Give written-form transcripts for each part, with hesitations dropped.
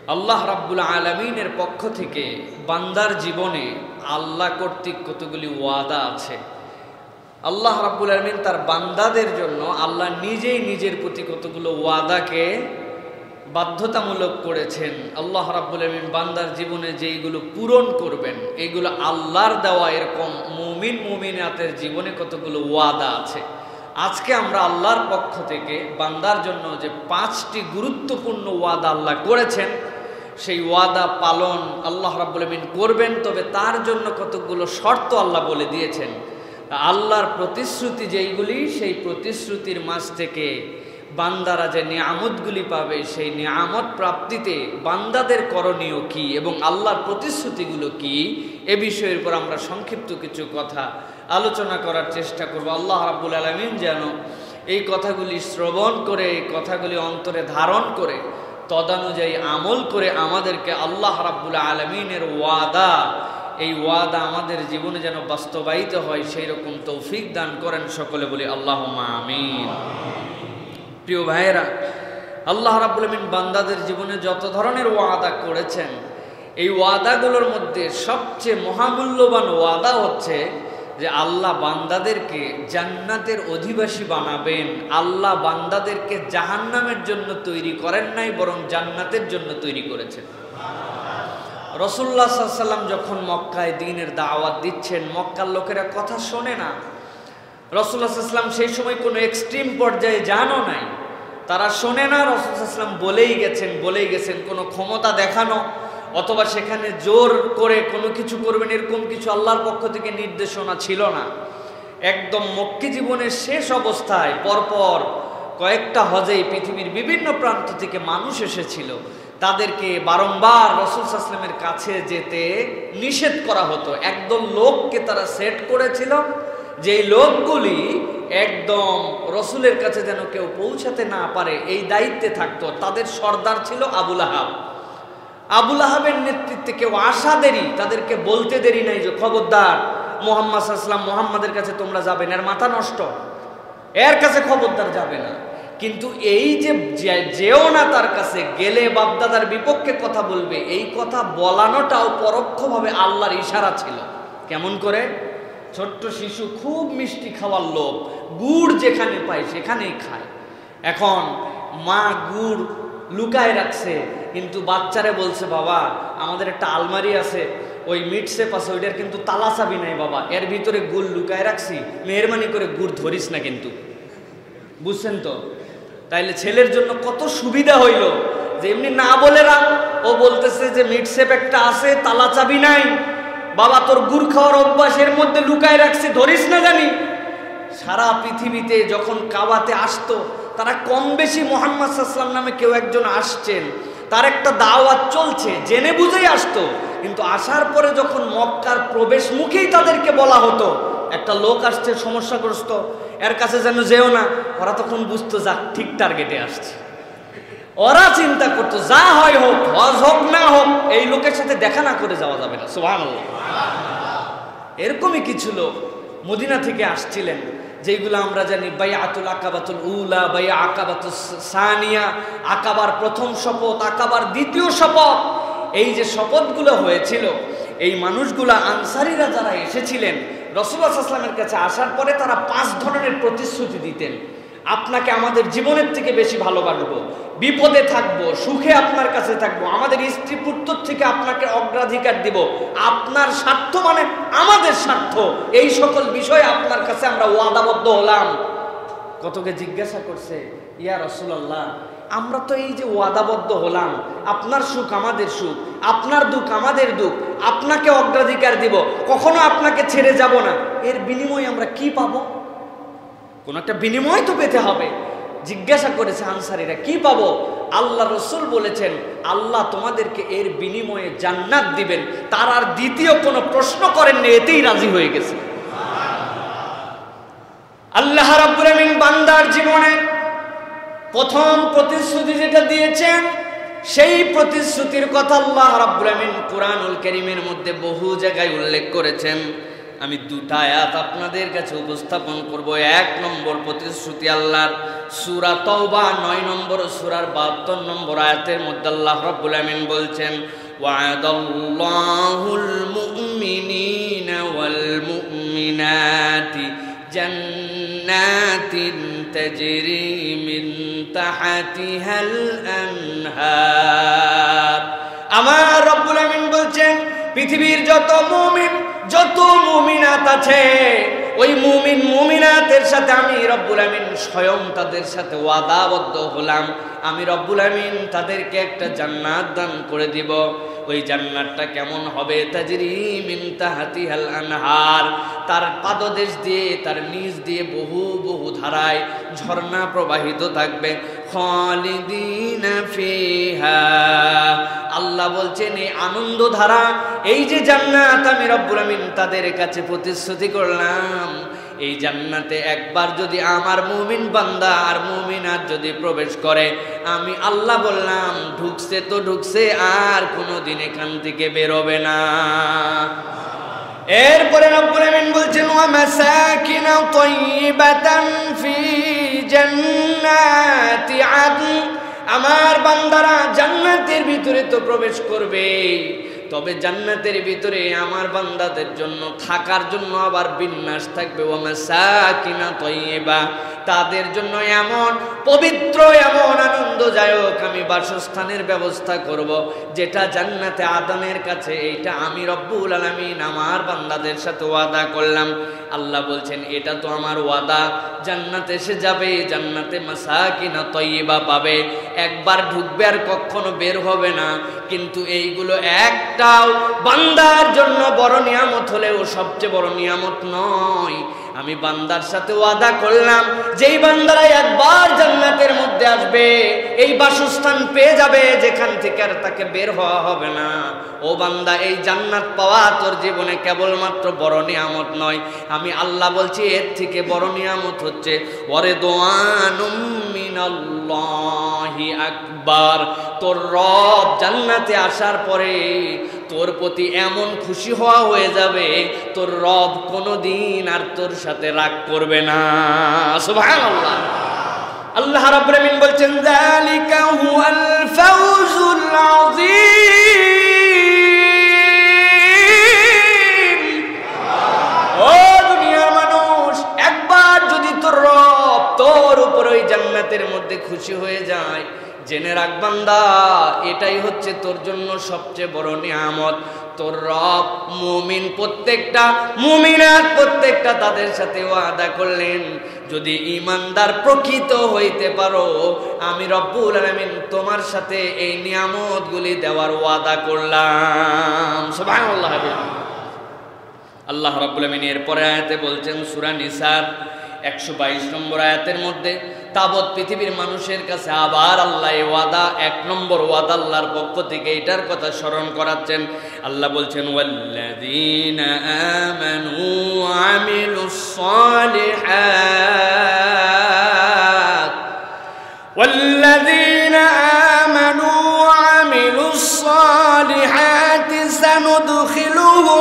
আল্লাহ রাব্বুল আলামিনের পক্ষ থেকে বান্দার জীবনে আল্লাহ কর্তৃক কতগুলি ওয়াদা আছে। আল্লাহ রাব্বুল আলামিন তার বান্দাদের জন্য আল্লাহ নিজেই নিজের প্রতি কতগুলো ওয়াদাকে বাধ্যতামূলক করেছেন। আল্লাহ রাব্বুল আলামিন বান্দার জীবনে যেইগুলো পূরণ করবেন, এইগুলো আল্লাহর দেওয়া এরকম মুমিন মুমিনাতের জীবনে কতগুলো ওয়াদা আছে। আজকে আমরা আল্লাহর পক্ষ থেকে বান্দার জন্য যে 5টি গুরুত্বপূর্ণ ওয়াদা আল্লাহ করেছেন, সেই ওয়াদা পালন আল্লাহ রাব্বুল আলামিন করবেন। তবে তার জন্য কতগুলো শর্ত আল্লাহ বলে দিয়েছেন। আল্লাহর প্রতিশ্রুতি যেইগুলি, সেই প্রতিশ্রুতির মাঝ থেকে বান্দারা যে নিয়ামতগুলি পাবে, সেই নিয়ামত প্রাপ্তিতে বান্দাদের করণীয় কি এবং আল্লাহর প্রতিশ্রুতিগুলো কি, এ বিষয়ের উপর আমরা সংক্ষিপ্ত কিছু কথা আলোচনা করার চেষ্টা করব। আল্লাহ রাব্বুল আলামিন যেন এই কথাগুলি শ্রবণ করে, এই কথাগুলি অন্তরে ধারণ করে, তদানুযায়ী আমল করে আমাদেরকে আল্লাহ রাব্বুল আলামিনের ওয়াদা, এই ওয়াদা আমাদের জীবনে যেন বাস্তবায়িত হয়, সেই রকম তৌফিক দান করেন। সকলে বলি আল্লাহুম্মা আমিন। প্রিয় ভাইয়েরা, আল্লাহ রাব্বুল আলামিন বান্দাদের জীবনে যত ধরনের ওয়াদা করেছেন, এই ওয়াদাগুলোর মধ্যে সবচেয়ে মহামূল্যবান ওয়াদা হচ্ছে যে আল্লাহ বান্দাদেরকে জান্নাতের অধিবাসী বানাবেন। আল্লাহ বান্দাদেরকে জাহান্নামের জন্য তৈরি করেন নাই, বরং জান্নাতের জন্য তৈরি করেছেন। রাসূলুল্লাহ সাল্লাল্লাহু আলাইহি ওয়াসাল্লাম যখন মক্কায় দ্বীনের দাওয়াত দিচ্ছেন, মক্কার লোকেরা কথা শোনে না। রাসূলুল্লাহ সাল্লাল্লাহু আলাইহি ওয়াসাল্লাম সেই সময় কোনো এক্সট্রিম পর্যায়ে যানও নাই, তারা শোনে না। রাসূলুল্লাহ সাল্লাল্লাহু আলাইহি ওয়াসাল্লাম বলেই গেছেন। কোনো ক্ষমতা দেখানো অথবা সেখানে জোর করে কোনো কিছু করবেন, এরকম কিছু আল্লাহর পক্ষ থেকে নির্দেশনা ছিল না। একদম মক্কি জীবনের শেষ অবস্থায় পরপর কয়েকটা হজেই পৃথিবীর বিভিন্ন প্রান্ত থেকে মানুষ এসেছিল, তাদেরকে বারংবার রাসূল সাল্লাল্লাহু আলাইহি ওয়াসাল্লামের কাছে যেতে নিষেধ করা হতো। একদল লোককে তারা সেট করেছিল, যেই লোকগুলি একদম রসুলের কাছে যেন কেউ পৌঁছাতে না পারে এই দায়িত্বে থাকতো। তাদের সর্দার ছিল আবুল আহাব। আবুল আহাবের নেতৃত্বে কেউ আসা দেরি, তাদেরকে বলতে দেরি নাই যে খবরদার মুহাম্মদ সাল্লাল্লাহু আলাইহি ওয়াসাল্লাম, মুহাম্মাদের কাছে তোমরা যাবে না, এর মাথা নষ্ট, এর কাছে খবরদার যাবে না। কিন্তু এই যে যেও না তার কাছে, গেলে বাপদাদার বিপক্ষে কথা বলবে, এই কথা বলানোটাও পরোক্ষভাবে আল্লাহর ইশারা ছিল। কেমন করে? ছোট্ট শিশু খুব মিষ্টি খাওয়ার লোভ, গুড় যেখানে পায় সেখানেই খায়। এখন মা গুড় লুকায় রাখছে, কিন্তু বাচ্চারে বলছে বাবা আমাদের একটা আলমারি আছে, ওই মিট সেপ আছে, ওইটার কিন্তু তালা চাবি নাই বাবা, এর ভিতরে গুড় লুকায় রাখছি, মেহরবানি করে গুড় ধরিস না কিন্তু। বুঝছেন তো? তাইলে ছেলের জন্য কত সুবিধা হইল যে এমনি না বলে রাখ, ও বলতেছে যে মিট সেপ একটা আছে, তালা চাবি নাই, বাবা তোর গুড় খাওয়ার অভ্যাস, এর মধ্যে লুকায় রাখছি, ধরিস না জানি। সারা পৃথিবীতে যখন কাবাতে আসতো, তারা কম বেশি মুহাম্মদ সাল্লাল্লাহু আলাইহি ওয়াসাল্লাম নামে কেউ একজন আসছেন, তার একটা দাওয়াত চলছে, জেনে বুঝেই আসতো। কিন্তু আসার পরে যখন মক্কার প্রবেশ মুখেই তাদেরকে বলা হতো একটা লোক আসছে সমস্যাগ্রস্ত, এর কাছে যেন যেও না, ওরা তখন বুঝতো যাক ঠিক টার্গেটে আসছে। ওরা চিন্তা করতো যা হয় হোক, হজ হোক না হোক, এই লোকের সাথে দেখা না করে যাওয়া যাবে না। সুবহানাল্লাহ। এরকমই কিছু লোক মদিনা থেকে আসছিলেন, যেগুলো আমরা জানি বাইআতুল আকাবাতুল উলা, বাইআ আকাবাতুস সানিয়া, আকাবার প্রথম শপথ, আকাবার দ্বিতীয় শপথ। এই যে শপথগুলো হয়েছিল, এই মানুষগুলা আনসারীরা যারা এসেছিলেন রাসূলুল্লাহ সাল্লাল্লাহু আলাইহি ওয়াসাল্লামের কাছে আসার পরে, তারা 5 ধরনের প্রতিশ্রুতি দিতেন। আপনাকে আমাদের জীবনের থেকে বেশি ভালোবাসবো, বিপদে থাকবো, সুখে আপনার কাছে থাকবো, আমাদের স্ত্রী পুত্র থেকে আপনাকে অগ্রাধিকার দিব, আপনার স্বার্থ মানে আমাদের স্বার্থ, এই সকল বিষয়ে আপনার কাছে আমরা ওয়াদাবদ্ধ হলাম। কতকে জিজ্ঞাসা করছে, ইয়া রাসূলুল্লাহ, আমরা তো এই যে ওয়াদাবদ্ধ হলাম, আপনার সুখ আমাদের সুখ, আপনার দুঃখ আমাদের দুঃখ, আপনাকে অগ্রাধিকার দিব, কখনো আপনাকে ছেড়ে যাব না, এর বিনিময়ে আমরা কি পাবো? কোন একটা বিনিময় তো পেতে হবে। জিজ্ঞাসা করেছে আনসারীরা কি পাবো? আল্লাহ রাসূল বলেছেন আল্লাহ তোমাদেরকে এর বিনিময়ে জান্নাত দিবেন। তার আর দ্বিতীয় কোনো প্রশ্ন করেননি, এতেই রাজি হয়ে গেছে। আল্লাহ রাব্বুল আলামিন বান্দার জীবনে প্রথম প্রতিশ্রুতি যেটা দিয়েছেন, সেই প্রতিশ্রুতির কথা আল্লাহ রাব্বুল আলামিন কুরআনুল কারীমের মধ্যে বহু জায়গায় উল্লেখ করেছেন। আমি দুটা আয়াত আপনাদের কাছে উপস্থাপন করব। এক নম্বর প্রতিশ্রুতি আল্লাহর সূরা তাওবা 9 নম্বর সূরার 72 নম্বর আয়াতের মধ্যে আল্লাহ রাব্বুল আমিন বলছেন, ওয়া'দাল্লাহুল মুমিনিনা ওয়াল মুমিনাতি জান্নাতিন তাজরি মিন তাহতিহাল আনহার। আমার রব্বুল আমিন বলছেন, পৃথিবীর যত মুমিন যত মুমিনাত আছে, ওই মুমিন মুমিনাতের সাথে আমি রব্বুল আমিন স্বয়ং তাদের সাথে ওয়াদাবদ্ধ হলাম। আমি রব্বুল আমিন তাদেরকে একটা জান্নাত দান করে দিব। ওই জান্নাতটা কেমন হবে? তাজরি মিন তাহতিহাল আনহার, তার পাদদেশ দিয়ে তার নিচ দিয়ে বহু বহু ধারায় ঝর্ণা প্রবাহিত থাকবে। খালিদিনা ফিহা, আল্লাহ বলছেন এই আনন্দ ধারা, এই যে জান্নাত আমি রব্বুল আমিন তাদের কাছে প্রতিশ্রুতি করলাম, এই জান্নাতে একবার যদি আমার মুমিন বান্দা আর মুমিনাত যদি প্রবেশ করে, আমি আল্লাহ বললাম ঢুকছে তো ঢুকছে, আর কোনোদিন এখান থেকে বেরোবে না। এরপরে রব্বুল আমিন বলছেন, ওয়া মাসাকিনা তাইয়িবাতান ফি জান্নাতি আদন, আমার বান্দারা জান্নাতের ভিতরে তো প্রবেশ করবে, তবে জান্নাতের ভিতরে আমার বান্দাদের জন্য থাকার জন্য আবার বিন্যাস থাকবে। ওয়া মাসাকিনা তাইয়িবা, তাদের জন্য এমন পবিত্র এমন আনন্দদায়ক আমি বাসস্থানের ব্যবস্থা করব, যেটা জান্নাতে আদমের কাছে, এইটা আমি রব্বুল আলামিন আমার বান্দাদের সাথে ওয়াদা করলাম। আল্লাহ বলছেন এটা তো আমার ওয়াদা, জান্নাতে এসে যাবে, জান্নাতে মাসাকিনা তাইয়িবা পাবে, একবার ঢুকবে আর কখনো বের হবে না। কিন্তু এইগুলো একটাও বান্দার জন্য বড় নিয়ামত হলেও সবচেয়ে বড় নিয়ামত নয়। আমি বান্দার সাথে ওয়াদা করলাম, যেই বান্দারা একবার জান্নাতের মধ্যে আসবে, এই বাসস্থান পেয়ে যাবে যেখান থেকে আর তাকে বের হওয়া হবে না। ও বান্দা, এই জান্নাত পাওয়া তোর জীবনে কেবলমাত্র বড় নিয়ামত নয়, আমি আল্লাহ বলছি এর থেকে বড় নিয়ামত হচ্ছে ওয়ারিদওয়ানুম মিনাল্লাহি আকবার। তোর রব জান্নাতে আসার পরে তোর প্রতি এমন খুশি হওয়া হয়ে যাবে, তোর রব কোনোদিন আর তোর সাথে রাগ করবে না। সুবহানাল্লাহ। আল্লাহ রাব্বুল আমিন বলছেন, যালিকা হুয়াল ফাওজুল আযীম। ও দুনিয়ার মানুষ, একবার যদি তোর রব তোর উপর ওই জান্নাতের মধ্যে খুশি হয়ে যায়, জেনে রাখ বান্দা, এটাই হচ্ছে তোর জন্য সবচেয়ে বড় নিয়ামত। তোর রব মুমিন প্রত্যেকটা মুমিনাত প্রত্যেকটা তাদের সাথে ওয়াদা করলেন, যদি ঈমানদার প্রকৃত হইতে পারো, আমি রব্বুল আলামিন তোমার সাথে এই নিয়ামতগুলি দেওয়ার ওয়াদা করলাম। সুবহানাল্লাহ। আল্লাহ রাব্বুল আমিন এর পরে আয়াতে বলছেন সূরা নিসার 122 নম্বর আয়াতের মধ্যে, তাবৎ পৃথিবীর মানুষের কাছে আবার আল্লাহ এই ওয়াদা, 1 নম্বর ওয়াদা আল্লাহর পক্ষ থেকে এটার কথা স্মরণ করাচ্ছেন। আল্লাহ বলছেন, ওয়াল্লাযীনা আমানু ওয়া আমিলুস সালিহাত, ওয়াল্লাযীনা আমানু ওয়া আমিলুস সালিহাতি সানুদখিলুহুম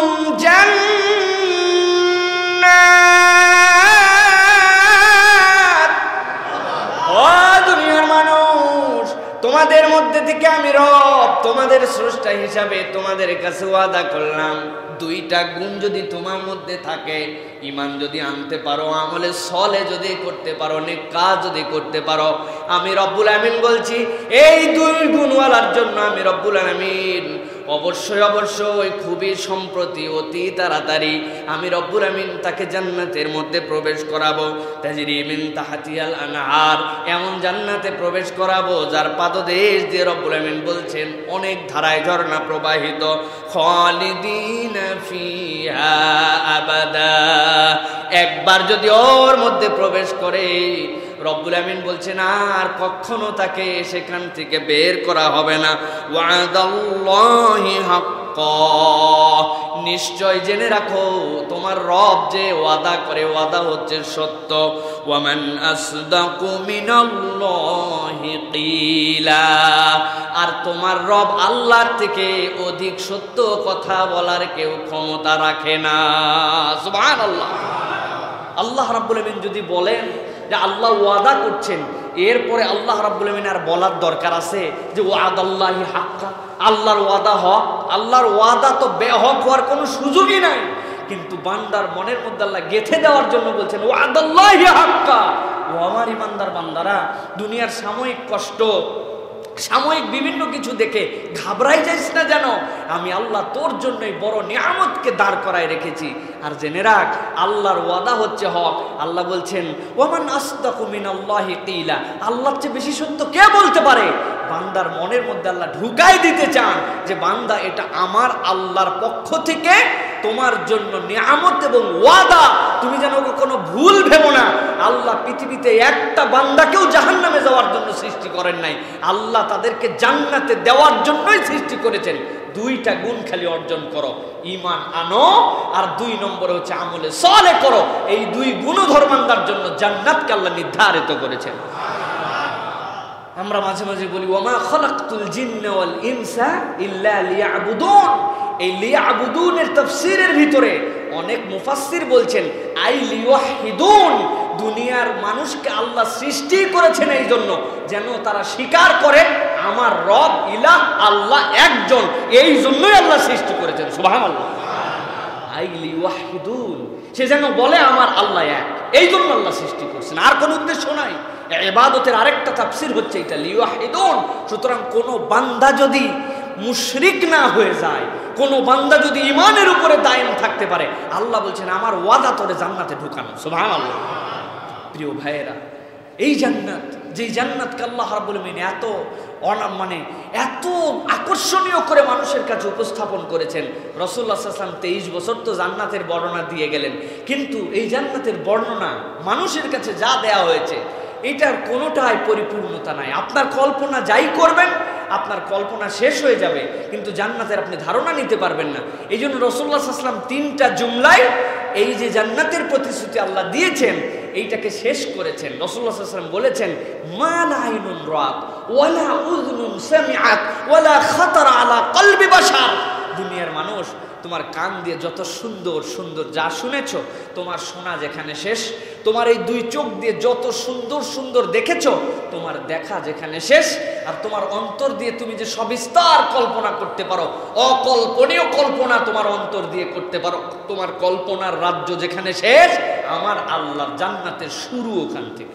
তোমাদের মধ্যে থেকে আমি রব তোমাদের স্রষ্টা হিসাবে তোমাদের কাছে ওয়াদা করলাম, দুইটা গুণ যদি তোমার মধ্যে থাকে, ঈমান যদি আনতে পারো, আমলে সলে যদি করতে পারো, নেক কাজ যদি করতে পারো, আমি রব্বুল আমিন বলছি এই দুই গুণওয়ালার জন্য আমি রব্বুল আমিন অবশ্যই অবশ্যই খুবই সম্প্রতি অতি তাড়াতাড়ি আমি রব্বুল আমিন তাকে জান্নাতের মধ্যে প্রবেশ করাবো। তাজরি মিন তাহতিহাল আনহার, এমন জান্নাতে প্রবেশ করাবো যার পাদদেশ দিয়ে রব্বুল আমিন বলছেন অনেক ধারায় ঝর্ণা প্রবাহিত। খালিদিনা ফিহা আবাদা, একবার যদি ওর মধ্যে প্রবেশ করে রব্বুল আমিন বলছেন আর কখনো তাকে সেখান থেকে বের করা হবে না। ওয়াদাল্লাহি হাক্কান হাক্কা, নিশ্চয় জেনে রাখো তোমার রব যে ওয়াদা করে ওয়াদা হচ্ছে সত্য। ওয়া মান আসদাকু মিনাল্লাহি কিলা, আর তোমার রব আল্লাহর থেকে অধিক সত্য কথা বলার কেউ ক্ষমতা রাখে না। সুবহানাল্লাহ। আল্লাহ রাব্বুল আমিন যদি বলেন যে আল্লাহ ওয়াদা করছেন, এরপরে আল্লাহ রাব্বুল আমিন আর বলার দরকার আছে যে ওয়াদাল্লাহি হাক্কা, আল্লাহর ওয়াদা হক? আল্লাহর ওয়াদা তো বেহক হওয়ার কোনো সুযোগই নাই, কিন্তু বান্দার মনের মধ্যে আল্লাহ গেঁথে দেওয়ার জন্য বলছেন ওয়াদাল্লাহি হাক্কা। ও আমার ইমানদার বান্দারা, দুনিয়ার সাময়িক কষ্ট, সাময়িক বিভিন্ন কিছু দেখে ঘাবড়াই যাইস না, যেন আমি আল্লাহ তোর জন্যই বড় নিয়ামতকে দাঁড় করায় রেখেছি। আর জেনে রাখ আল্লাহর ওয়াদা হচ্ছে হক। আল্লাহ বলছেন ওয়ামান আসদাকু মিনাল্লাহি কিলা, আল্লাহর চেয়ে বেশি সত্য কে বলতে পারে? বান্দার মনের মধ্যে আল্লাহ ঢুকাই দিতে চান যে বান্দা, এটা আমার আল্লাহর পক্ষ থেকে তোমার জন্য নিয়ামত এবং ওয়াদা, তুমি যেন কোনো ভুল ভেবো না। আল্লাহ পৃথিবীতে একটা বান্দাকেও জাহান্নামে যাওয়ার জন্য সৃষ্টি করেন নাই, আল্লাহ তাদেরকে জান্নাতে দেওয়ার জন্যই সৃষ্টি করেছেন। দুইটা গুণ খালি অর্জন করো, ঈমান আনো, আর 2 নম্বরে হচ্ছে আমলে সালেহ করো। এই 2 গুণধর বান্দার জন্য জান্নাতকে আল্লাহ নির্ধারিত করেছেন। আমরা মাঝে মাঝে বলি ওয়ামা খালাকতুল জিন্না ওয়াল ইনসা ইল্লা লিয়াবুদুন। এই লিয়াবুদুনের তাফসীরের ভিতরে অনেক মুফাসসির বলছেন আই লিওয়াহিদুন, দুনিয়ার মানুষকে আল্লাহ সৃষ্টি করেছেন এই জন্য যেন তারা স্বীকার করে আমার রব ইলাহ আল্লাহ একজন, এই জন্যই আল্লাহ সৃষ্টি করেছেন। সুবহানাল্লাহ। আই লিওয়াহিদুন, সে যেন বলে আমার আল্লাহ এক, এই জন্য আল্লাহ সৃষ্টি করছেন, আর কোনো উদ্দেশ্য নাই। ইবাদতের আরেকটা তাফসীর হচ্ছে এটা লিওয়াহিদুন। সুতরাং কোন বান্দা যদি মুশরিক না হয়ে যায়, কোন বান্দা যদি ঈমানের উপরে দায়েম থাকতে পারে, আল্লাহ বলছেন আমার ওয়াদা তোরে জান্নাতে ঢুকানো। সুবহানাল্লাহ। প্রিয় ভাইয়েরা, এই জান্নাত, যেই জান্নাতকে আল্লাহ রাব্বুল আমিন এত আকর্ষণীয় করে মানুষের কাছে উপস্থাপন করেছেন। রাসূলুল্লাহ সাল্লাল্লাহু আলাইহি ওয়াসাল্লাম 23 বছর তো জান্নাতের বর্ণনা দিয়ে গেলেন, কিন্তু এই জান্নাতের বর্ণনা মানুষের কাছে যা দেয়া হয়েছে এটার কোনোটাই পরিপূর্ণতা নাই। আপনার কল্পনা যাই করবেন, আপনার কল্পনা শেষ হয়ে যাবে, কিন্তু জান্নাতের আপনি ধারণা নিতে পারবেন না। এই জন্য রাসূলুল্লাহ সাল্লাল্লাহু আলাইহি ওয়াসাল্লাম 3টা জুমলায় এই যে জান্নাতের প্রতিশ্রুতি আল্লাহ দিয়েছেন এইটাকে শেষ করেছেন। রাসূলুল্লাহ সাল্লাল্লাহু আলাইহি ওয়াসাল্লাম বলেছেন মা লা আইনুন রাত ওয়ালা উযনুন সামিআত ওয়ালা খাতারা আলা কলবি বাশার। দুনিয়ার মানুষ, তোমার কান দিয়ে যত সুন্দর সুন্দর যা শুনেছো, তোমার শোনা যেখানে শেষ, তোমার এই 2 চোখ দিয়ে যত সুন্দর সুন্দর দেখেছো, তোমার দেখা যেখানে শেষ, আর তোমার অন্তর দিয়ে তুমি যে সবিস্তার কল্পনা করতে পারো, অকল্পনীয় কল্পনা তোমার অন্তর দিয়ে করতে পারো, তোমার কল্পনার রাজ্য যেখানে শেষ, আমার আল্লাহর জান্নাতের শুরু ওখান থেকে।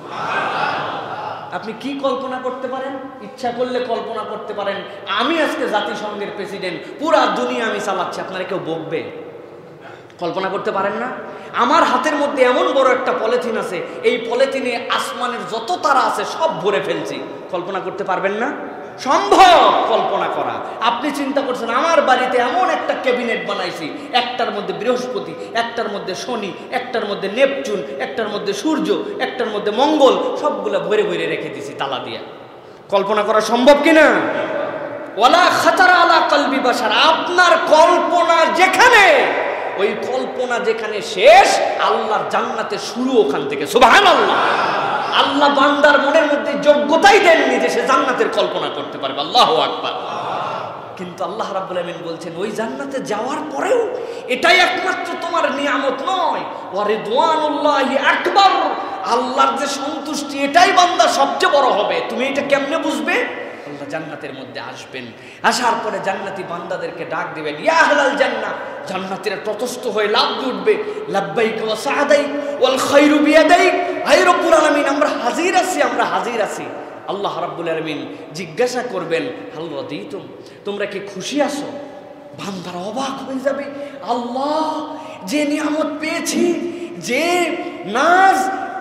আপনি কি কল্পনা করতে পারেন? ইচ্ছা করলে কল্পনা করতে পারেন আমি আজকে জাতিসংঘের প্রেসিডেন্ট, পুরা দুনিয়া আমি চালাচ্ছি, আপনারা কেউ বকবে? কল্পনা করতে পারেন না? আমার হাতের মধ্যে এমন বড় একটা পলিথিন আছে, এই পলিথিনে আসমানের যত তারা আছে সব ভরে ফেলছি, কল্পনা করতে পারবেন না? সম্ভব কল্পনা করা। আপনি চিন্তা করছেন আমার বাড়িতে এমন একটা ক্যাবিনেট বানাইছি, একটার মধ্যে বৃহস্পতি, একটার মধ্যে শনি, একটার মধ্যে নেপচুন, একটার মধ্যে সূর্য, একটার মধ্যে মঙ্গল, সবগুলা ভরে ভরে রেখে দিছি তালা দিয়া। কল্পনা করা সম্ভব কিনা? ওয়ালা খাতারা আলা কলবি বাশার। আপনার কল্পনা যেখানে, ওই কল্পনা যেখানে শেষ, আল্লাহর জান্নাতের শুরু ওখান থেকে। সুবহানাল্লাহ। আল্লাহ বান্দার মনের মধ্যে যোগ্যতাই দেননি যে সে জান্নাতের কল্পনা করতে পারবে। আল্লাহু আকবার। কিন্তু আল্লাহ রাব্বুল আমিন বলছেন ওই জান্নাতে যাওয়ার পরেও এটাই একমাত্র তোমার নিয়ামত নয়, ওয়া রিদওয়ানুল্লাহি আকবার। আল্লাহর যে সন্তুষ্টি এটাই বান্দা সবচেয়ে বড় হবে। তুমি এটা কেমনে বুঝবে? আল্লাহ জান্নাতের মধ্যে আসবেন, আসার পরে জান্নাতি বান্দাদেরকে ডাক দিবেন, ইয়া আহলাল জান্নাহ। জান্নাতীরা তটস্থ হয়ে লাফ দিয়ে উঠবে, লাব্বাইক ওয়া সাআদাইক ওয়াল খায়রু বিয়াদাইক। হে রব্বুল আলামিন, আমরা হাজির আছি, আমরা হাজির আছি। আল্লাহ রাব্বুল আলামিন জিজ্ঞাসা করবেন, হাল রাদিতুম, তোমরা কি খুশি আছো? বান্দারা অবাক হয়ে যাবে, আল্লাহ যে নিয়ামত পেয়েছি, যে নাজ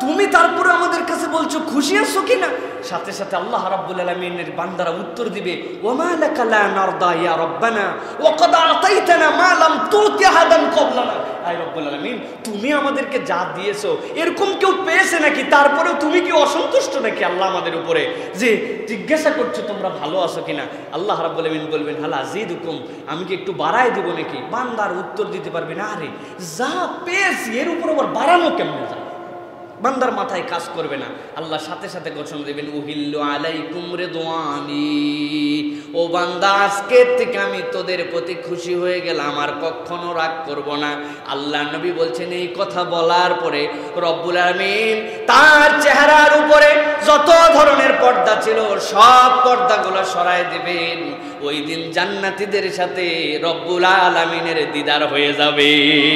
তুমি তারপরে আমাদের কাছে বলছো খুশি আছো কিনা? সাথে সাথে আল্লাহ রাব্বুল আলামিনের বান্দারা উত্তর দিবে, ওমা লাকা লা নারদা ইয়া রাব্বানা ওয়া ক্বাদ আতাইতানা মা লাম তুতি আহাদান ক্বাবলানা। আয় রব্বুল আলামিন, তুমি আমাদেরকে যা দিয়েছো এরকম কেউ পেয়েছে নাকি? তারপরেও তুমি কি অসন্তুষ্ট নাকি আল্লাহ আমাদের উপরে, যে জিজ্ঞাসা করছো তোমরা ভালো আছো কিনা? আল্লাহ রাব্বুল আলামিন বলবেন, হাল আজিদুকুম, আমি কি একটু বাড়ায় দিব নাকি? বান্দার উত্তর দিতে পারবে না, আরে যা পেয়েছি এর উপর আবার বাড়ানো কেমনে যায়? বান্দার মাথায় কাজ করবে না। আল্লাহ সাথে সাথে ঘোষণা দেবেন, উহিল্লু আলাইকুম রিদওয়ানি, ও বান্দা আজকে থেকে আমি তোদের প্রতি খুশি হয়ে গেলাম, আর কখনো রাগ করব না। আল্লাহ নবী বলছেন, এই কথা বলার পরে রব্বুল আলামিন তার চেহারার উপরে যত ধরনের পর্দা ছিল সব পর্দাগুলো সরায় দিবেন। ওই দিন জান্নাতীদের সাথে রব্বুল আলামিনের দিদার হয়ে যাবে।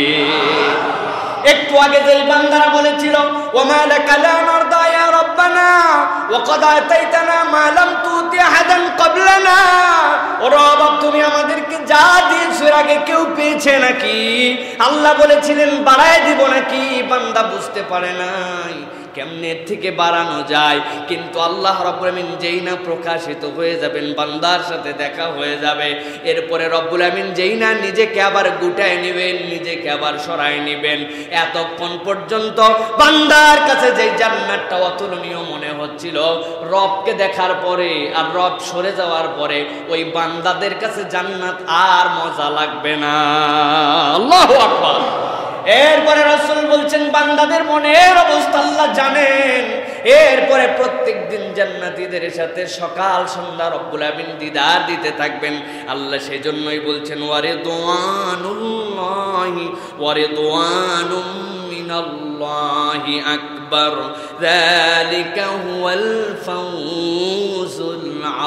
একটু আগে যেই বান্দারা বলেছিল, ওমা লাকা লা নারদা ইয়া রাব্বানা ওয়া ক্বাদ আতাইতানা মা লাম তুতি আহাদান ক্বাবলানা, ও রব তুমি আমাদেরকে যা দিয়েছো এর আগে কেউ পেয়েছে নাকি? আল্লাহ বলেছিলেন বাড়ায় দিব নাকি? বান্দা বুঝতে পারে নাই কেমনে থেকে বাড়ানো যায়। কিন্তু আল্লাহ রাব্বুল আমিন যেই না প্রকাশিত হয়ে যাবেন, বান্দার সাথে দেখা হয়ে যাবে, এরপরে রব্বুল আমিন যেই না নিজেকে আবার গুটায় নেবেন, নিজেকে আবার সরায় নেবেন, এতক্ষণ পর্যন্ত বান্দার কাছে যেই জান্নাতটা অতুলনীয় মনে হচ্ছিল, রবকে দেখার পরে আর রব সরে যাওয়ার পরে ওই বান্দাদের কাছে জান্নাত আর মজা লাগবে না। আল্লাহু আকবার। এরপরে রাসূল বলছেন, বান্দাদের মনের অবস্থা আল্লাহ জানেন। এরপরে প্রত্যেক দিন জান্নাতীদের সাথে সকাল সন্ধ্যা রব্বুল আমিন দিদার দিতে থাকবেন। আল্লাহ সেজন্যই বলছেন, ওয়ারিদওয়ানুল্লাহি ওয়ারিদওয়ানুম মিনাল্লাহি আকবার যালিকা হুয়াল ফাউজুল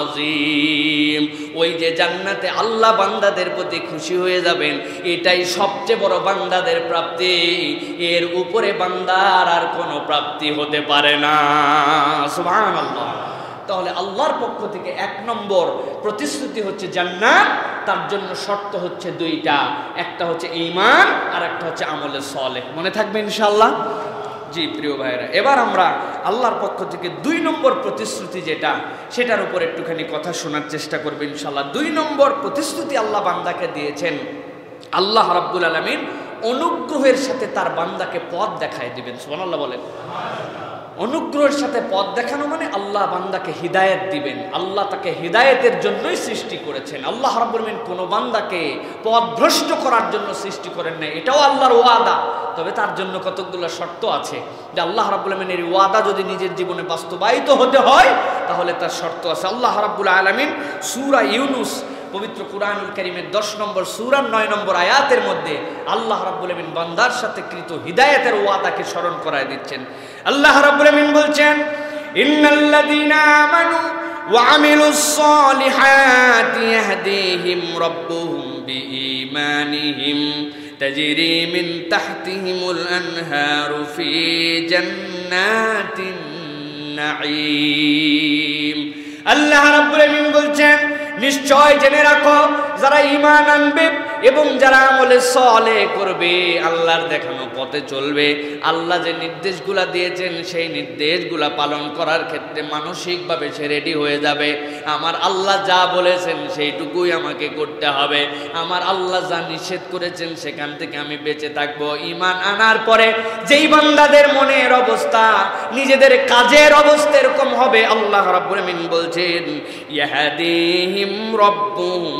আযীম। ওই যে জান্নাতে আল্লাহ বান্দাদের প্রতি খুশি হয়ে যাবেন, এটাই সবচেয়ে বড় বান্দাদের প্রাপ্তি। এর উপরে বান্দার আর কোনো প্রাপ্তি হতে পারে না। সুবহানাল্লাহ। তাহলে আল্লাহর পক্ষ থেকে এক নম্বর প্রতিশ্রুতি হচ্ছে জান্নাত। তার জন্য শর্ত হচ্ছে দুইটা, একটা হচ্ছে ঈমান আর একটা হচ্ছে আমলে সালেহ। মনে থাকবে ইনশাআল্লাহ। জি প্রিয় ভাইরা, এবার আমরা আল্লাহর পক্ষ থেকে 2 নম্বর প্রতিশ্রুতি যেটা, সেটার উপর একটুখানি কথা শোনার চেষ্টা করবেন ইনশাআল্লাহ। 2 নম্বর প্রতিশ্রুতি আল্লাহ বান্দাকে দিয়েছেন, আল্লাহ রাব্বুল আলামিন অনুগ্রহের সাথে তার বান্দাকে পথ দেখায় দিবেন। সুবহানাল্লাহ বলেন। অনুগ্রহের সাথে পথ দেখানো মানে আল্লাহ বান্দাকে হিদায়াত দিবেন। আল্লাহ তাকে হিদায়াতের জন্যই সৃষ্টি করেছেন। আল্লাহ রাব্বুল আলামিন কোনো বান্দাকে পথভ্রষ্ট করার জন্য সৃষ্টি করেন না, এটাও আল্লাহর ওয়াদা। তবে তার জন্য কতগুলো শর্ত আছে, যে আল্লাহ রাব্বুল আলামিনের ওয়াদা যদি নিজের জীবনে বাস্তবায়িত হতে হয় তাহলে তার শর্ত আছে। আল্লাহ রাব্বুল আলামিন সূরা ইউনুস, পবিত্র কুরআনুল কারীমের 10 নম্বর সূরার 9 নম্বর আয়াতের মধ্যে আল্লাহ রাব্বুল আলামিন বান্দার সাথে কৃত হিদায়াতের ওয়াদাকে স্মরণ করায় দিচ্ছেন। আল্লাহ রাব্বুল আলামিন বলছেন, ইন্নাল্লাযীনা আমানু ওয়া আমিলুস সালিহাতি ইয়াহদিহিম রাব্বুহুম বিঈমানিহিম তাজরি মিন তাহতিহিমুল আনহারু ফি জান্নাতিন নাঈম। আল্লাহ রাব্বুল আলামিন বলছেন, নিশ্চয় জেনে রাখো যারা ঈমান আনবে এবং যারা আমলে সালেহ করবে, আল্লাহর দেখানো পথে চলবে, আল্লাহ যে নির্দেশগুলা দিয়েছেন সেই নির্দেশগুলা পালন করার ক্ষেত্রে মানসিকভাবে সে রেডি হয়ে যাবে। আমার আল্লাহ যা বলেছেন সেইটুকুই আমাকে করতে হবে, আমার আল্লাহ যা নিষেধ করেছেন সেখান থেকে আমি বেঁচে থাকবো। ঈমান আনার পরে যেই বান্দাদের মনের অবস্থা, নিজেদের কাজের অবস্থা এরকম হবে, আল্লাহ রাব্বুল আমিন বলছেন, ইয়াহদিহিম রাব্বুহুম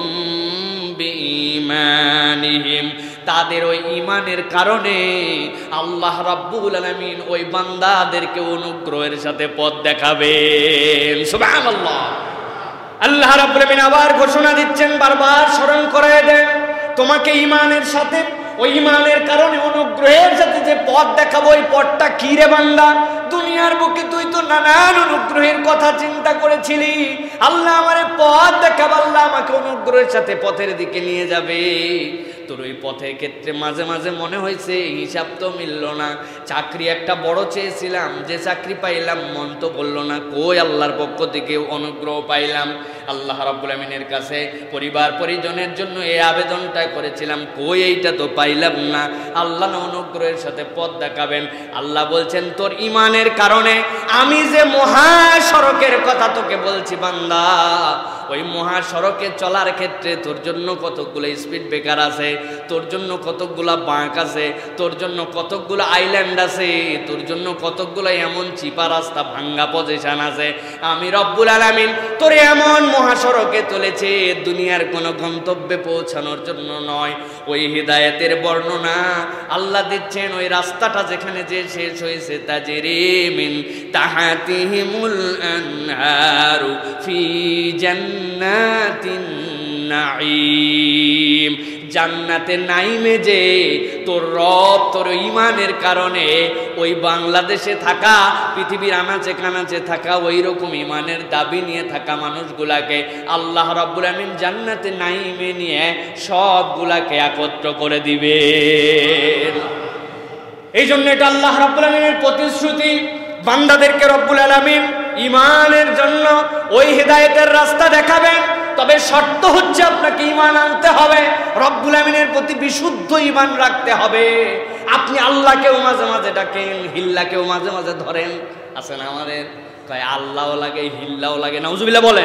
বিঈমানিহিম, তাদের ওই ঈমানের কারণে আল্লাহ রাব্বুল আলামিন ওই বান্দাদেরকে অনুগ্রহের সাথে পথ দেখাবেন। সুবহানাল্লাহ। আল্লাহ রাব্বুল আলামিন আবার ঘোষণা দিচ্ছেন, বারবার স্মরণ করায় দেন, তোমাকে ঈমানের সাথে, ওই ঈমানের কারণে অনুগ্রহের সাথে যে পথ দেখাবো, ওই পথটা কি রে বান্দা? দুনিয়ার বুকে তুই তো নানান অনুগ্রহের কথা চিন্তা করেছিলি, আল্লাহ আমারে পথ দেখাবো, আল্লাহ আমাকে অনুগ্রহের সাথে পথের দিকে নিয়ে যাবে। তোর ওই পথের ক্ষেত্রে মাঝে মাঝে মনে হয়েছে হিসাব তো মিলল না, চাকরি একটা বড় চেয়েছিলাম, যে চাকরি পাইলাম মন তো বলল না, কই আল্লাহর পক্ষ থেকে অনুগ্রহ পাইলাম, আল্লাহ রাব্বুল আমিনের কাছে পরিবার পরিজনের জন্য এই আবেদনটা করেছিলাম, কই এইটা তো পাইলাম না। আল্লাহ অনুগ্রহের সাথে পথ দেখাবেন। আল্লাহ বলছেন তোর ইমানের কারণে আমি যে মহাসড়কের কথা তোকে বলছি বান্দা, ওই মহাসড়কে চলার ক্ষেত্রে তোর জন্য কতগুলো স্পিড ব্রেকার আছে, তোর জন্য কতগুলা বাঁক আছে, তোর জন্য কতগুলো আইল্যান্ড আছে, তোর জন্য কতগুলো এমন চিপা রাস্তা ভাঙ্গা পজিশন আছে। আমি রব্বুল আলামিন তোর এমন মহাসড়কে তুলেছে দুনিয়ার কোনো গন্তব্যে পৌঁছানোর জন্য নয়। ওই হিদায়াতের বর্ণনা আল্লাহ দিচ্ছেন, ওই রাস্তাটা যেখানে যে শেষ হয়েছে তাজরি মিন তাহাতিহিমুল আনহারু ফি জান্নাতিন নাঈম, জান্নাতে নাইমে যে তোর রব তোর ঈমানের কারণে ওই বাংলাদেশে থাকা পৃথিবীর আনাচে কানাচে থাকা ওই রকম ঈমানের দাবি নিয়ে থাকা মানুষগুলাকে আল্লাহ রাব্বুল আমিন জান্নাতে নাইমে নিয়ে সবগুলাকে একত্র করে দিবে। এই জন্য এটা আল্লাহ রাব্বুল আমিনের প্রতিশ্রুতি, বান্দাদেরকে রব্বুল আলামিন ঈমানের জন্য ওই হিদায়াতের রাস্তা দেখাবেন। তবে শর্ত হচ্ছে আপনাকে ঈমান আনতে হবে, রব্বুল আমিনের প্রতি বিশুদ্ধ ঈমান রাখতে হবে। আপনি আল্লাহকেও মাঝে মাঝে ডাকেন, হিল্লাকেও মাঝে মাঝে ধরেন, আছে না আমাদের কয় আল্লাহও লাগে হিল্লাও লাগে, নাউজুবিল্লাহ বলেন।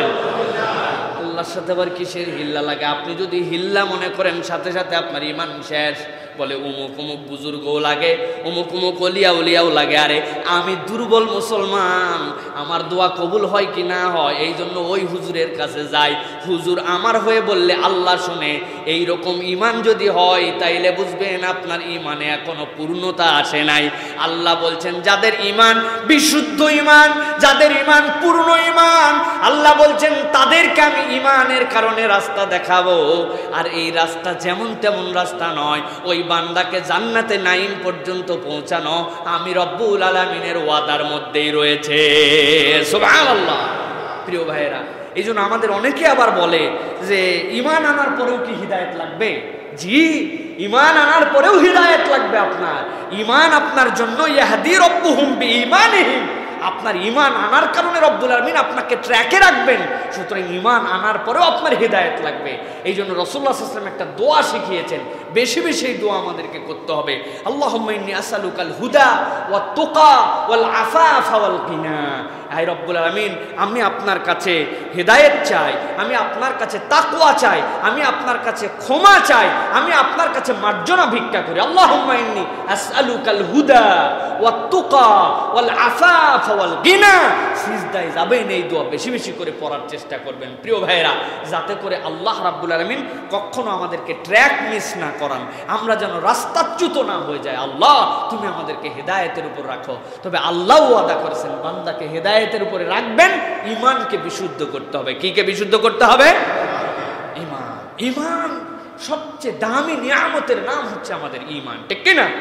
আল্লাহর সাথে আবার কিসের হিল্লা লাগে? আপনি যদি হিল্লা মনে করেন সাথে সাথে আপনার ঈমান শেষ। বলে অমুক অমুক বুজুর্গও লাগে, অমুক অমুক অলিয়া উলিয়াও লাগে। আরে আমি দুর্বল মুসলমান, আমার দোয়া কবুল হয় কি না হয়, এই জন্য ওই হুজুরের কাছে যাই। হুজুর আমার হয়ে বললে আল্লাহ শুনে। এই রকম ঈমান যদি হয় তাইলে বুঝবেন আপনার ঈমানে এখনো পূর্ণতা আসে নাই। আল্লাহ বলছেন যাদের ঈমান বিশুদ্ধ ঈমান, যাদের ঈমান পূর্ণ ঈমান, আল্লাহ বলছেন তাদেরকে আমি ঈমানের কারণে রাস্তা দেখাবো। আর এই রাস্তা যেমন তেমন রাস্তা নয়, ওই বান্দাকে জান্নাতে নাইম পর্যন্ত পৌঁছানো আমি রব্বুল আলামিনের ওয়াদার মধ্যেই রয়েছে। সুবহানাল্লাহ। প্রিয় ভাইয়েরা, এই জন্য আমাদের অনেকে আবার বলে যে ঈমান আনার পরেও কি হিদায়াত লাগবে? জি, ঈমান আনার পরেও হিদায়াত লাগবে। আপনার ঈমান আপনার জন্য ইয়াহদি রব্বুহুম বিঈমানিহিম, আপনার ঈমান আনার কারণে রব্বুল আলামিন আপনাকে ট্র্যাকে রাখবেন। সুতরাং ঈমান আনার পরেও আপনার হিদায়াত লাগবে। এই জন্য রাসূলুল্লাহ সাল্লাল্লাহু আলাইহি ওয়াসাল্লাম একটা দোয়া শিখিয়েছেন, বেশি বেশি এই দোয়া আমাদেরকে করতে হবে। আল্লাহুম্মা ইন্নী আসআলুকাল হুদা ওয়াত তুকা ওয়াল আফাফা ওয়াল গিনা। হে রব্বুল আলামিন, আমি আপনার কাছে হিদায়াত চাই, আমি আপনার কাছে তাকওয়া চাই, আমি আপনার কাছে ক্ষমা চাই, আমি আপনার কাছে মার্জনা ভিক্ষা করি। আল্লাহুম্মা ইন্নী আসআলুকাল হুদা ওয়াত তুকা ওয়াল আফাফা ওয়াল গিনা। সিজদায় যাবেন, এই দোয়া বেশি বেশি করে পড়ার চেষ্টা করবেন প্রিয় ভাইয়েরা, যাতে করে আল্লাহ রাব্বুল আলামিন কখনো আমাদেরকে ট্র্যাক মিস না করান, আমরা যেন রাস্তাচ্যুত না হয়ে যায়। আল্লাহ তুমি আমাদেরকে হেদায়েতের উপর রাখো। তবে আল্লাহ ওয়াদা করেছেন বান্দাকে হেদায়েতের উপরে রাখবেন, ঈমানকে বিশুদ্ধ করতে হবে। কিকে বিশুদ্ধ করতে হবে? ঈমান। ঈমান সবচেয়ে দামি নিয়ামতের নাম হচ্ছে আমাদের ঈমান, ঠিক কি না?